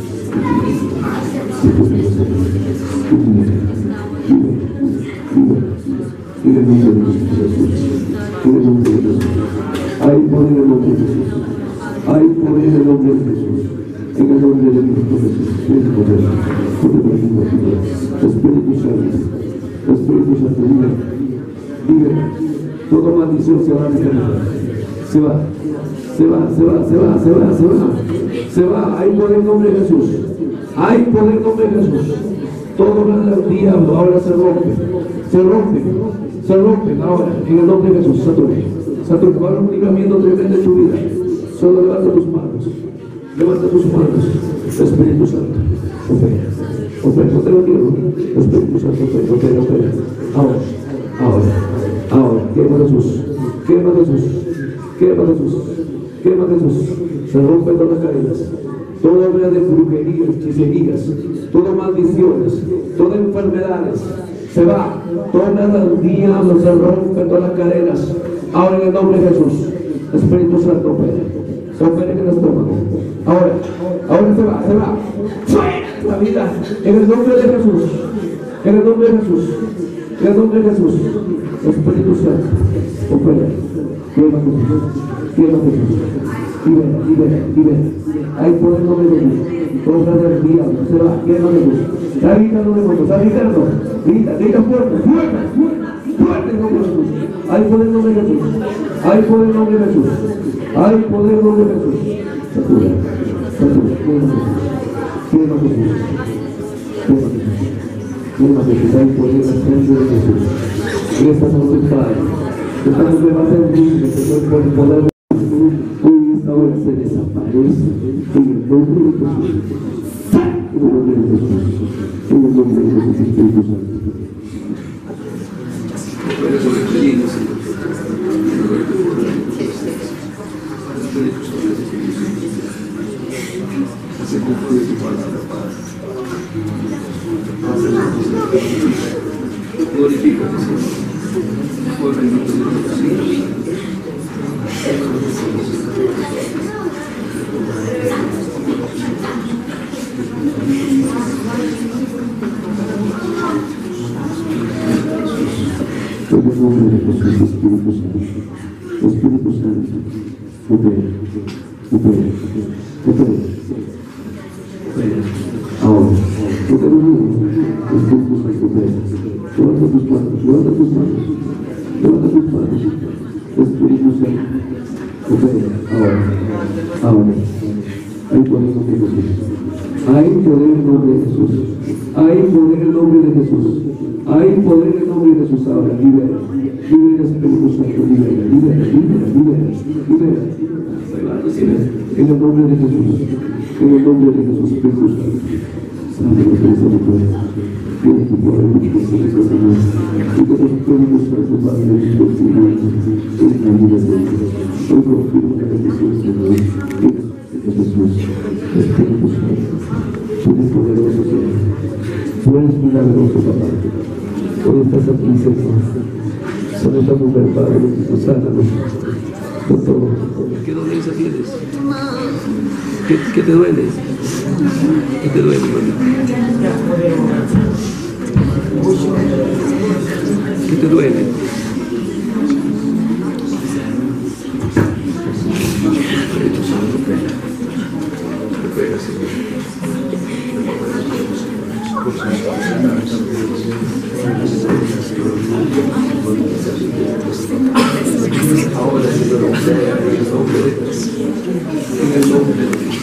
En el nombre de Jesús. En el nombre de Jesús. Hay poder en el nombre de Jesús. Hay poder en el nombre de Jesús. En el nombre de Cristo Jesús. Tienes poder. No te preocupes. Espíritu Santo. Espíritu Santo. Vive. Vive. Toda maldición se va a descargar. Se va. Se va, se va, se va, se va, se va. Se va. Hay poder en el nombre de Jesús. Hay poder en el nombre de Jesús. Todo el diablo ahora se rompe. Se rompe. Se rompen ahora en el nombre de Jesús. Saturno, Saturno, va a haber un libramiento tremendo en tu vida. Solo levanta tus manos, levanta tus manos. Espíritu Santo, opera, opera, no te lo quiero. Espíritu Santo, opera, opera, opera. Ahora, ahora, ahora, quema Jesús, quema Jesús, quema Jesús, quema Jesús. Se rompen todas las cadenas, toda obra de brujerías, hechicerías, todas maldiciones, todas enfermedades. Se va, toda la diablo se rompe todas las cadenas. Ahora en el nombre de Jesús, Espíritu Santo opera. Opere en el estómago. Ahora, ahora se va, se va. ¡Fuera la vida! En el nombre de Jesús. En el nombre de Jesús. En el nombre de Jesús. Espíritu Santo. Opera. Quiero Jesús. Quiero Jesús. Libera, libera, libera. Hay poder en nombre de Jesús. Obra del diablo. Se va. Quiero Jesús. Está gritando demonios. Está gritando. Grita, grita fuerte, fuerte, fuerte en nombre de Jesús. Hay poder en nombre de Jesús. Hay poder en nombre de Jesús. Hay poder en nombre de Jesús. Satura, satura, quiero Jesús. Quiero Jesús. Quiero Jesús. Hay poder en la sangre de Jesús. En esta noche, Padre, esta noche va a ser libre, Señor, por el poder de Jesús. Hoy esta hora se desaparece en el nombre de Jesús. En el nombre de Jesús. En el nombre de Jesús, Espíritu Santo. Glorifícate, Señor. Fue bendito de los siglos. En el nombre de Jesús, Espíritu Santo. Espíritu Santo. Opera. Opera. Opera. Ahora, opera el mundo. Espíritu Santo, opera. Levanta tus manos, levanta tus manos. Levanta tus manos. Espíritu Santo. Opera. Ahora. Ahora. Hay poder en nombre de Jesús. Hay poder en nombre de Jesús. Hay poder en nombre de Jesús. Hay poder en nombre de Jesús. Ahora, libera. Libera, Espíritu Santo. Libera, libera, libera, libera. Libera. En el nombre de Jesús. En el nombre de Jesús, Espíritu Santo. Santo, que te deseo poder. Tienes tu poder, que te deseo Señor. Y que tu Espíritu Santo va a venir por ti. En la vida de Dios. Hoy confirmo la bendición, Señor. Jesús, Espíritu Santo, tú eres poderoso, Señor, tú eres milagroso, papá. Hoy estás aquí, Señor, sobre esta mujer, Padre, bendito, sánanos, con todo. ¿Qué dolencia tienes? ¿Qué, ¿Qué te duele? ¿Qué te duele, hermano? ¿Qué te duele? Ahora, Señor, en el nombre de Jesús, en el nombre de Jesús,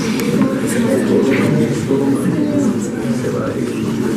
todo mal se va a ir.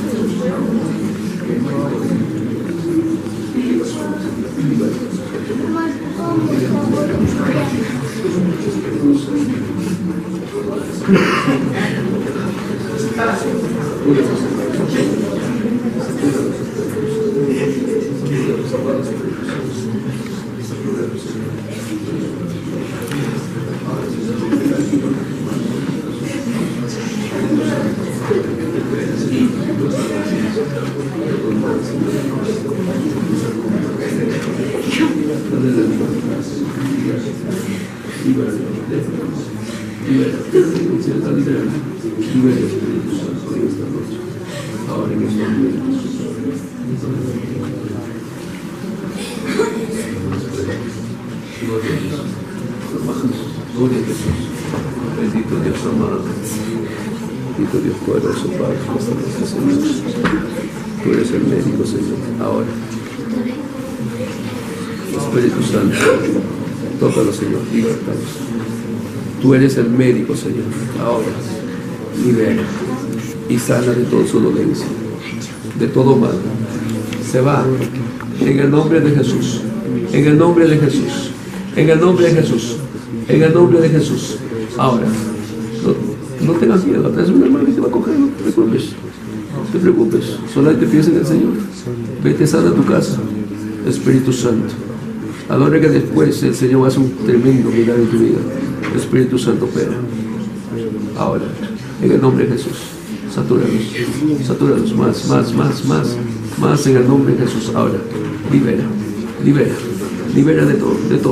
Tócalo, Señor, libertanos. Tú eres el médico, Señor. Ahora, libera y sana de toda su dolencia, de todo mal. Se va en el nombre de Jesús, en el nombre de Jesús, en el nombre de Jesús, en el nombre de Jesús. Ahora, no, no tengas miedo. Atrás de una hermana que te va a coger, no te preocupes. No te preocupes, solamente piensa en el Señor. Vete sana a tu casa, Espíritu Santo. Adora que después el Señor hace un tremendo milagro en tu vida. Espíritu Santo, opera. Ahora, en el nombre de Jesús, satúralos, satúralos, más, más, más, más, más en el nombre de Jesús. Ahora, libera, libera, libera de todo, de todo,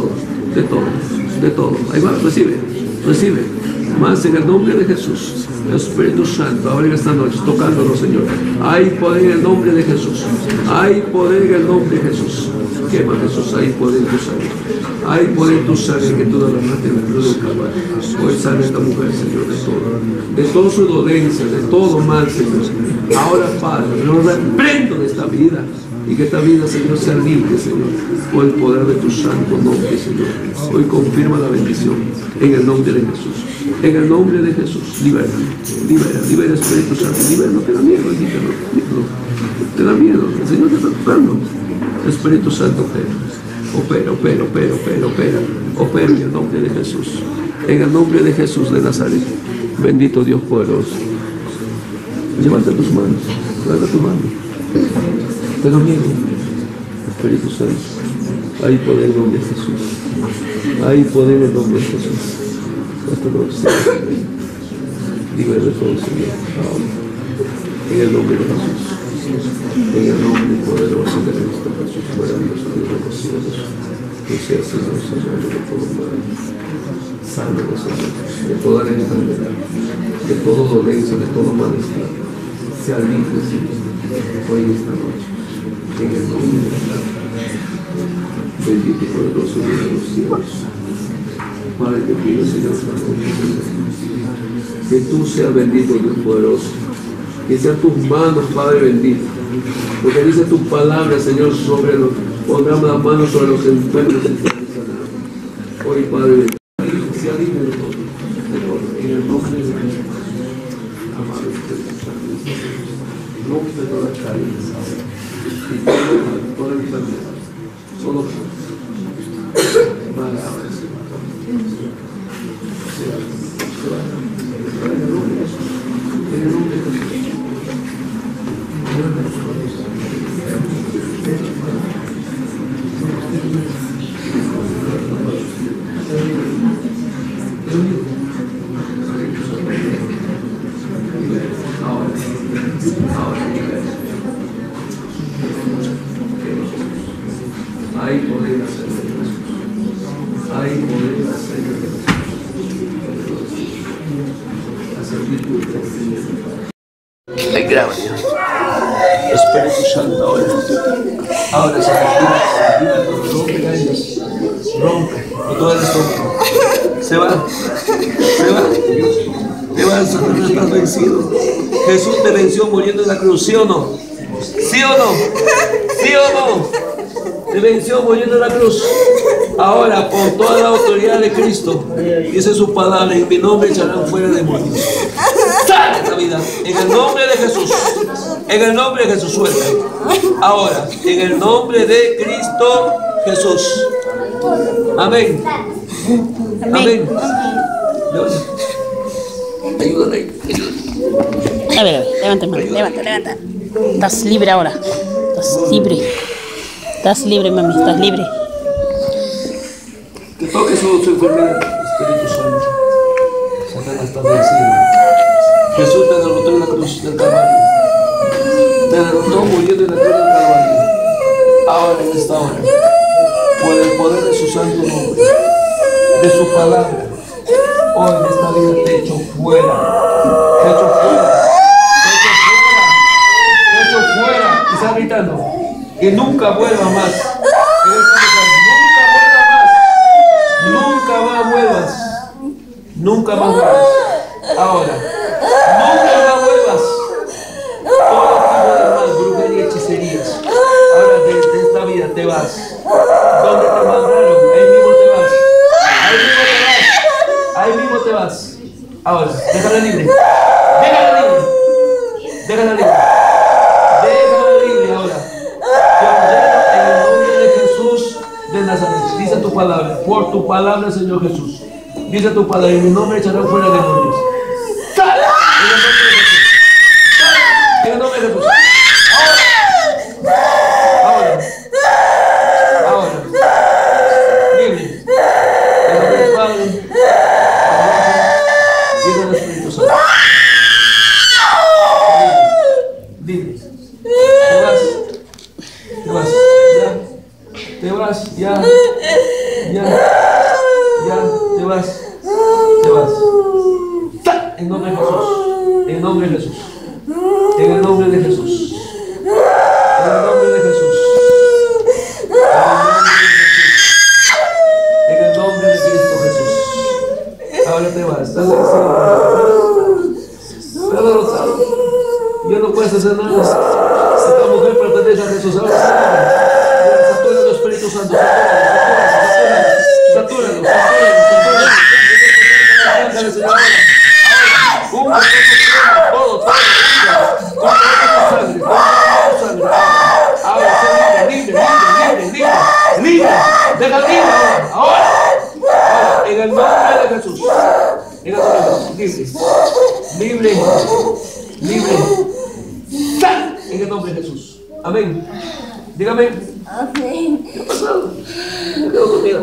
de todo, de todo. Ahí va, recibe, recibe. Más en el nombre de Jesús, el Espíritu Santo, ahora en esta noche, tocándolo, Señor. Hay poder en el nombre de Jesús. Hay poder en el nombre de Jesús. Quema, Jesús, hay poder en tu sangre. Hay poder en tu sangre que toda la muerte me cruz del Calvario. Hoy sale esta mujer, Señor, de todo. De toda su dolencia, de todo mal, Señor. Ahora, Padre, lo reprendo de esta vida. Y que esta vida, Señor, sea limpia, Señor, por el poder de tu santo nombre, Señor. Hoy confirma la bendición en el nombre de Jesús. En el nombre de Jesús, libera, libera, libera, Espíritu Santo, libera, no te da miedo, dígalo, dígalo. Te da miedo, el Señor te está tocando. Espíritu Santo, opera, opera, opera, opera, opera, opera en el nombre de Jesús. En el nombre de Jesús de Nazaret, bendito Dios poderoso. Levanta tus manos, levanta tus manos. Te da miedo, Espíritu Santo. Hay poder en el nombre de Jesús. Hay poder en el nombre de Jesús. Hasta luego, Señor. Libera de todo, Señor. En el nombre de Jesús. En el nombre poderoso de Cristo Jesús, fuera Dios de los cielos. Que sea, Señor, sanado de todo mal. Sánalo, Señor, de toda la enfermedad, de todo dolencia, de todo malestar. Sea libre, Señor, hoy esta noche. En el nombre de Jesús. Bendito y poderoso Dios de los cielos. Padre, te pido, Señor, que tú seas bendito, Dios poderoso. Que sean tus manos, Padre bendito. Porque dice tu palabra, Señor, sobre los, pondrán las manos sobre los enfermos y serán sanados. Hoy, Padre bendito, sea libre de todo, de todo, en el nombre de Jesús. Amado Espíritu Santo, rompe todas las cadenas y todo el mal, toda la enfermedad, solo para ahora, Señor. En el nombre de Jesús. Hay poder hacer hay poder hacer Ay, gracias. Espíritu Santo, ahora. Ahora, Señor, rompe cadenas. Rompe con todo el estómago. Se va. Se va. Te va, Satanás, estás vencido. Jesús te venció muriendo en la cruz, ¿sí o no? ¿Sí o no? ¿Sí o no? Te venció muriendo en la cruz. Ahora, por toda la autoridad de Cristo, dice su palabra, en mi nombre echarán fuera demonios. ¡Sale esta vida! En el nombre de Jesús. En el nombre de Jesús, suelta. Ahora, en el nombre de Cristo Jesús. Amén. Amén. Ayúdale. A ver, a ver, levanta, mami, levanta, levanta. Estás libre ahora. Estás libre. Estás libre, mami, estás libre. Que toque su, su enfermedad, Espíritu Santo. Satanás está vencido. Jesús te derrotó en la cruz del Calvario. Te derrotó muriendo en la cruz del Calvario. Ahora, en esta hora, por el poder de su santo nombre, de su palabra, hoy en esta vida te echo fuera. Te echo fuera. Te echo fuera. Te echo fuera. Y está gritando. Que nunca vuelva más. Nunca más vuelvas. Nunca más vuelvas. Ahora. Nunca más vuelvas. Todo tipo de mal, brujería y hechicerías. Ahora de, de esta vida te vas. ¿Dónde te mandaron? Ahí mismo te vas. Ahí mismo te vas. Ahí mismo te vas. Ahora, déjala libre. Déjala libre. Déjala libre. Déjala libre ahora. En el nombre de Jesús de Nazaret. Dice tu palabra. Por tu palabra, Señor Jesús. Dice tu palabra. En mi nombre echarán fuera demonios. ¡Sal! En el nombre de Jesús. Ahora. Ahora. Ahora. Libre. En el nombre del Padre. Y del Espíritu Santo. Libre. Te vas. Te vas. Ya. Te vas. Ya. Ya. En nombre de Jesús. En nombre de Jesús. En el nombre de Jesús. En el nombre de Jesús. En el nombre de Cristo Jesús. Ahora te vas. Estás derrotado. Ya no puedes hacer nada. Esta mujer pertenece a Jesús. Ahora satúralo el Espíritu Santo. Satúralo. Satúralo. Satúralo. Todo, todo. Ahora sé libre, libre, libre, libre, libre. Deja libre ahora. Ahora. En el nombre de Jesús. En el nombre de Jesús. Libre. Libre. Libre. Sal. En el nombre de Jesús. Amén. Dígame. Amén. ¿Qué ha pasado? Me quedo dormida.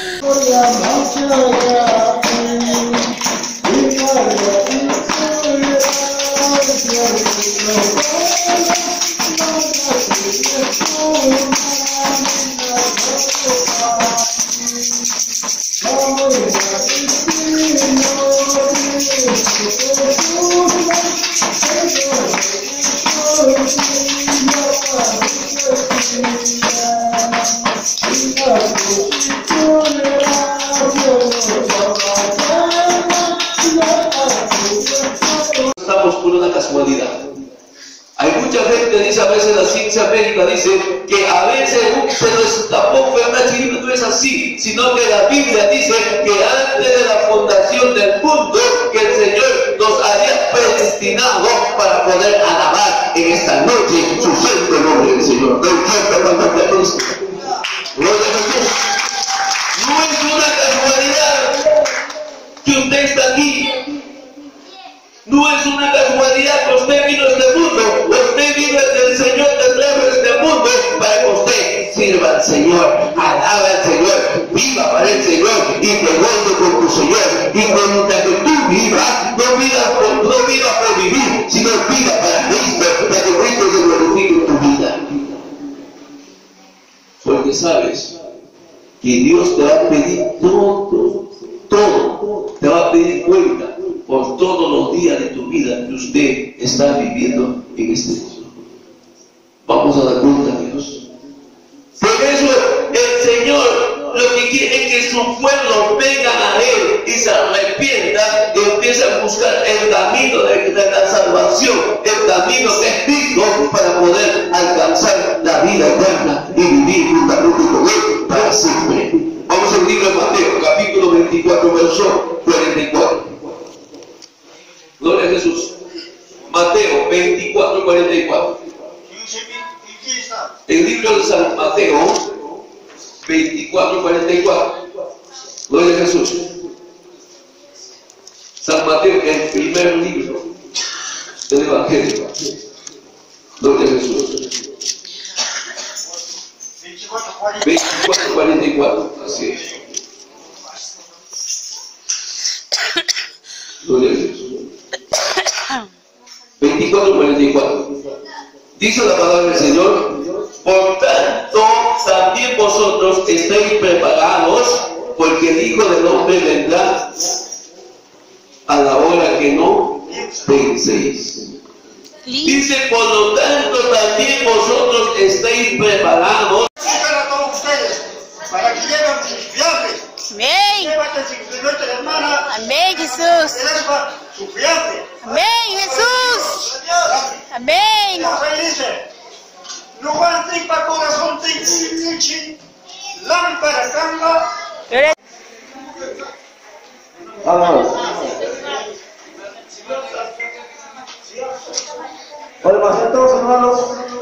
Estamos por una casualidad. Hay mucha gente, dice a veces la ciencia médica, dice que a veces, pero es, tampoco una chiripa, no es así, sino que la Biblia dice que antes de la fundación del mundo, que el Señor nos había predestinado para poder alabar en esta noche su santo nombre del Señor. No es una casualidad que usted está aquí. No es una casualidad que usted vino a este mundo. Usted vino del Señor de trajo este mundo para que usted sirva al Señor, alaba al Señor, viva para el Señor y te goce con tu Señor. Y mientras que tú vivas, no vivas por, no vivas por vivir, sino viva para Cristo, para que Cristo se glorifique en tu vida. Porque sabes que Dios te va a pedir todo, todo, te va a pedir cuenta por todos los días de tu vida que usted está viviendo en este mundo. Vamos a dar cuenta a Dios. Por eso el Señor lo que quiere es que sus pueblos vengan a Él y se arrepientan y empiezan a buscar el camino de, de la salvación, el camino que es digno para poder alcanzar la vida eterna y vivir juntamente con Él para siempre. Vamos al libro de Mateo, capítulo veinticuatro, verso cuarenta y cuatro. Gloria a Jesús. Mateo veinticuatro, cuarenta y cuatro. El libro de San Mateo veinticuatro, cuarenta y cuatro. Gloria a Jesús. San Mateo, el primer libro del Evangelio. Gloria a Jesús. veinticuatro, cuarenta y cuatro. Así es. Gloria a Jesús. veinticuatro, cuarenta y cuatro. Dice la palabra del Señor: por tanto, también vosotros estéis preparados, porque el Hijo del Hombre vendrá a la hora que no penséis. Dice, por lo tanto, también vosotros estéis preparados. Para todos ustedes, para que lleven sus viajes. Amén. Llévate simplemente, hermana. Amén, Jesús. Su fiaje. Amén, Jesús. Amén. Ahí dice, no van tripa corazón te lámpara camba. Vamos. Bueno, más entonces, hermanos,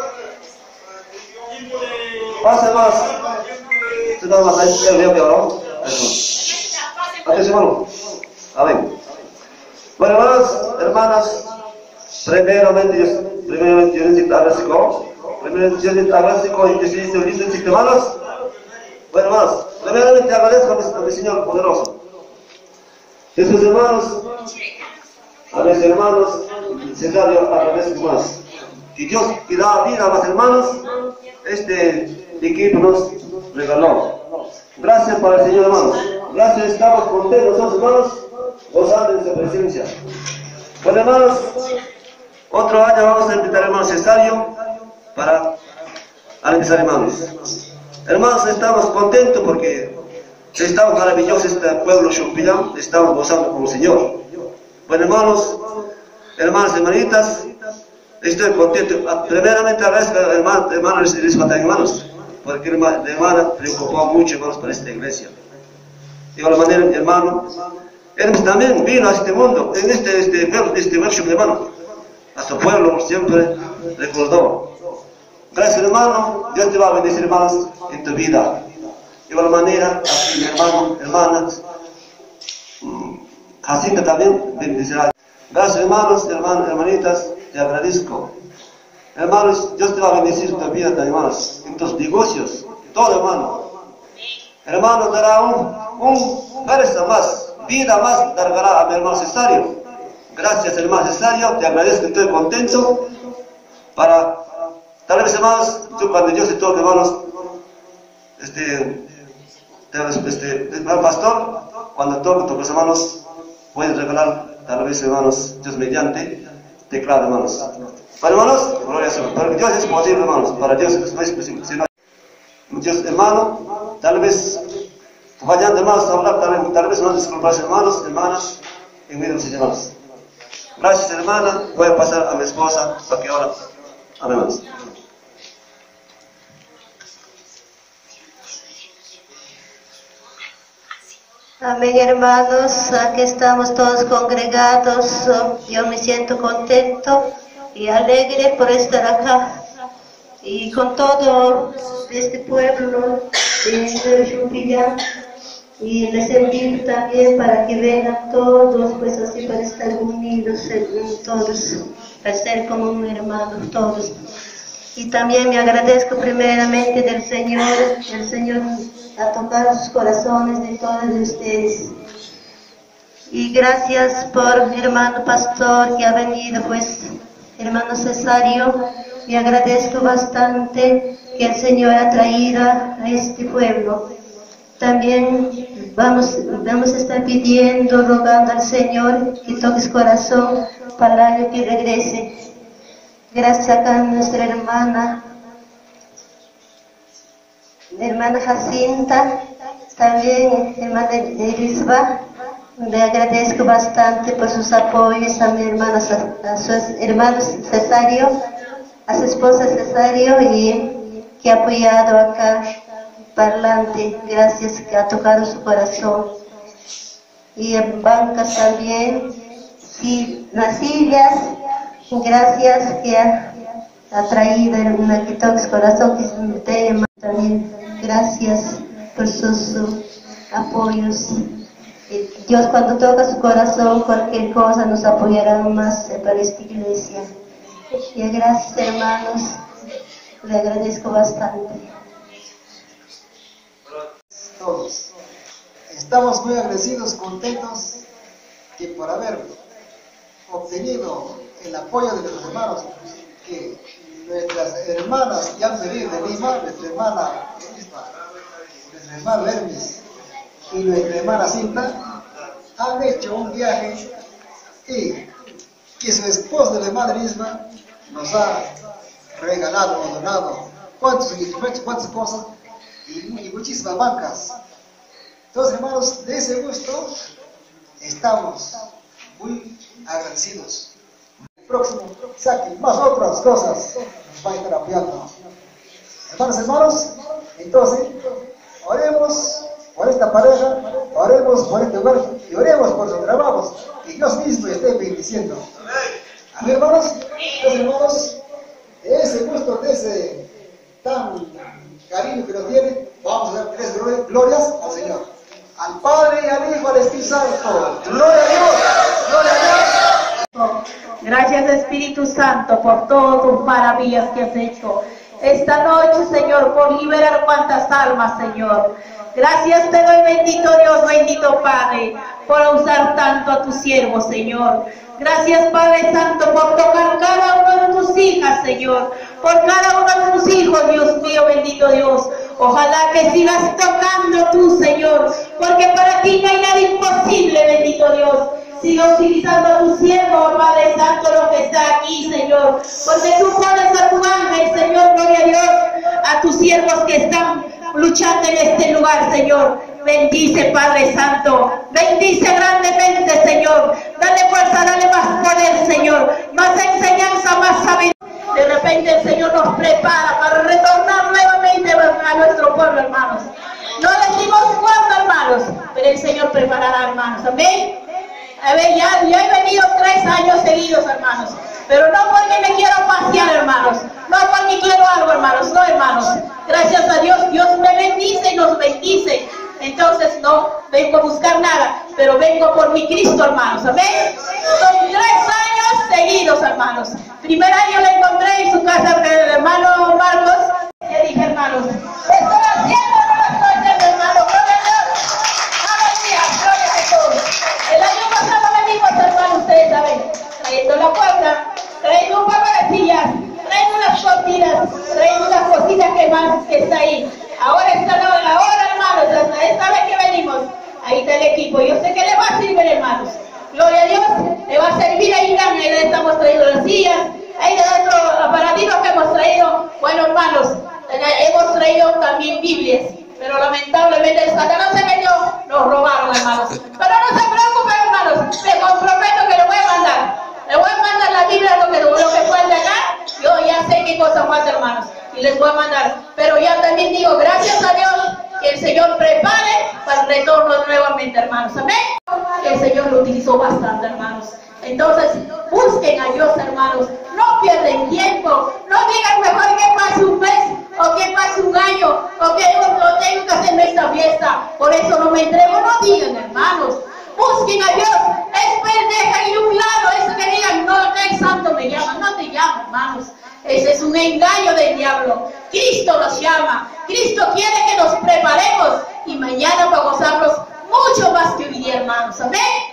pase más. Se da más ahí, ya veo que abajo. Atención, hermano. Amén. Bueno, hermanos, hermanas, primeramente, yo, primeramente, yo necesito agradezco. Primeramente, yo necesito agradezco y necesito listo, hermanos. Bueno, hermanos, primeramente agradezco a mi, a mi Señor poderoso. Jesús, hermanos, a mis hermanos, se da agradezco más. Y Dios que da vida a más hermanos, este equipo nos regaló. Gracias para el Señor, hermanos. Gracias, estamos contentos, hermanos. gozando en su presencia. Bueno, hermanos, otro año vamos a invitar hermano Cesario para analizar, hermanos. Hermanos, estamos contentos porque estamos maravillosos este pueblo Xumpillán, estamos gozando con el Señor. Bueno, hermanos, hermanas y hermanitas, estoy contento. Primeramente agradezco a hermano, hermano Luis Batán, hermanos, porque la hermana preocupó mucho, hermanos, para esta iglesia. De igual manera, hermano, él también vino a este mundo, en este, este, este workshop, hermano, a su pueblo siempre recordó. Gracias, hermano, Dios te va a bendecir, hermanos, en tu vida. De igual manera, así, hermano, hermanas, Jacinta también bendecirá. Gracias, hermanos, hermanas, hermanitas, te agradezco. Hermanos, Dios te va a bendecir tu vida, hermanos, en tus negocios, todo, hermano. Hermano, dará un, un fuerza más, vida más, dará a mi hermano Cesario. Gracias, hermano Cesario, te agradezco, estoy contento. Para, tal vez, hermanos, yo cuando Dios te toque, hermanos, este, este, el pastor, cuando toque, toques, hermanos, puedes regalar, tal vez, hermanos, Dios mediante, teclado, hermanos. Para hermanos, gloria a Dios. Para Dios es posible, hermanos. Para Dios es posible. Si no, Dios, hermano, tal vez fallando, hermanos, hablar, tal vez, tal vez no disculparse, hermanos, hermanas, en medio de los hermanos. Gracias, hermana. Voy a pasar a mi esposa para que ahora, amén, hermanos. Amén, hermanos, aquí estamos todos congregados. Yo me siento contento y alegre por estar acá y con todo este pueblo de Xumpillán, y les invito también para que vengan todos, pues así para estar unidos todos, para ser como un hermano todos. Y también me agradezco primeramente del Señor, el Señor a tocar sus corazones de todos ustedes. Y gracias por mi hermano pastor que ha venido, pues hermano Cesario, me agradezco bastante que el Señor ha traído a este pueblo. También vamos, vamos a estar pidiendo, rogando al Señor que toque su corazón para el año que regrese. Gracias acá a nuestra hermana, hermana Jacinta, también hermana Elisba. Le agradezco bastante por sus apoyos a mi hermana, a sus hermanos Cesario, a su esposa Cesario, y que ha apoyado acá para adelante. Gracias, que ha tocado su corazón. Y en bancas también, y las sillas, gracias que ha, ha traído hermana, que toque su corazón, que se tenga también. Gracias por sus uh, apoyos. Dios, cuando toca su corazón, cualquier cosa nos apoyará más para esta iglesia. Y gracias, hermanos, le agradezco bastante. Todos estamos muy agradecidos, contentos, que por haber obtenido el apoyo de nuestros hermanos, que nuestras hermanas que han venido de Lima, nuestra hermana nuestra hermana Hermes y nuestra hermana Cinta han hecho un viaje, y que su esposo de la hermana misma nos ha regalado o donado cuántos instrumentos, cuántas cosas y, y muchísimas bancas. Entonces, hermanos, de ese gusto estamos muy agradecidos. El próximo saquen más otras cosas, nos va a estar apoyando. Hermanos, hermanos, entonces oremos por esta pareja, oremos por este lugar y oremos por sus trabajos, que Dios mismo esté bendiciendo. Amén, hermanos. Entonces, hermanos, de ese gusto, de ese tan cariño que nos tiene, vamos a dar tres glorias al Señor, al Padre, y al Hijo, al Espíritu Santo. Gloria a Dios, gloria a Dios. Gracias, Espíritu Santo, por todas tus maravillas que has hecho esta noche, Señor, por liberar cuantas almas, Señor. Gracias te doy, bendito Dios, bendito Padre, por usar tanto a tu siervo, Señor. Gracias, Padre Santo, por tocar cada una de tus hijas, Señor, por cada uno de tus hijos, Dios mío, bendito Dios. Ojalá que sigas tocando tú, Señor, porque para ti no hay nada imposible, bendito Dios. Siga utilizando a tu siervo, Padre Santo, lo que está aquí, Señor. Porque tú pones a tu ángel, Señor, gloria a Dios, a tus siervos que están luchando en este lugar, Señor. Bendice, Padre Santo. Bendice grandemente, Señor. Dale fuerza, dale más poder, Señor. Más enseñanza, más sabiduría. De repente el Señor nos prepara para retornar nuevamente a nuestro pueblo, hermanos. No decimos cuándo, hermanos, pero el Señor preparará, hermanos. Amén. A ver, ya, ya he venido tres años seguidos, hermanos. Pero no porque me quiero pasear, hermanos. No porque quiero algo, hermanos. No, hermanos. Gracias a Dios, Dios me bendice y nos bendice. Entonces no vengo a buscar nada, pero vengo por mi Cristo, hermanos. Amén. Son tres años seguidos, hermanos. Primer año le encontré en su casa el hermano Marcos. Le dije, hermanos, ¿estoy haciendo o no lo estoy haciendo, hermano? Gloria a Dios. Aleluya, gloria a Jesús. El año pasado venimos, hermanos, ustedes saben, trayendo la puerta, trayendo un poco de sillas, trayendo unas cortinas, trayendo unas cositas que más que está ahí. Ahora está la, la hora, hermanos, esta vez que venimos, ahí está el equipo. Yo sé que le va a servir, hermanos. Gloria a Dios, le va a servir ahí, ahí le estamos trayendo las sillas, ahí de otro aparatito que hemos traído. Bueno, hermanos, hemos traído también Biblias, pero lamentablemente el Satanás se metió, nos robaron, hermanos. Pero no se preocupen, hermanos, me comprometo que le voy a mandar. Le voy a mandar la Biblia, lo que, lo que fue de acá. Yo ya sé qué cosa más, hermanos, y les voy a mandar. Pero ya también digo, gracias a Dios, que el Señor prepare para el retorno nuevamente, hermanos. Amén. El Señor lo utilizó bastante, hermanos. Entonces, busquen a Dios, hermanos. No pierden tiempo. No digan mejor que pase un mes, o que pase un año, o que no tengo que hacerme esta fiesta. Por eso no me entrego. No digan, hermanos. Busquen a Dios. Esperen, dejen de un lado eso que digan, no, el santo me llama. No te llama, hermanos. Ese es un engaño del diablo. Cristo nos llama. Cristo quiere que nos preparemos y mañana para gozarnos mucho más que hoy día, hermanos. Amén.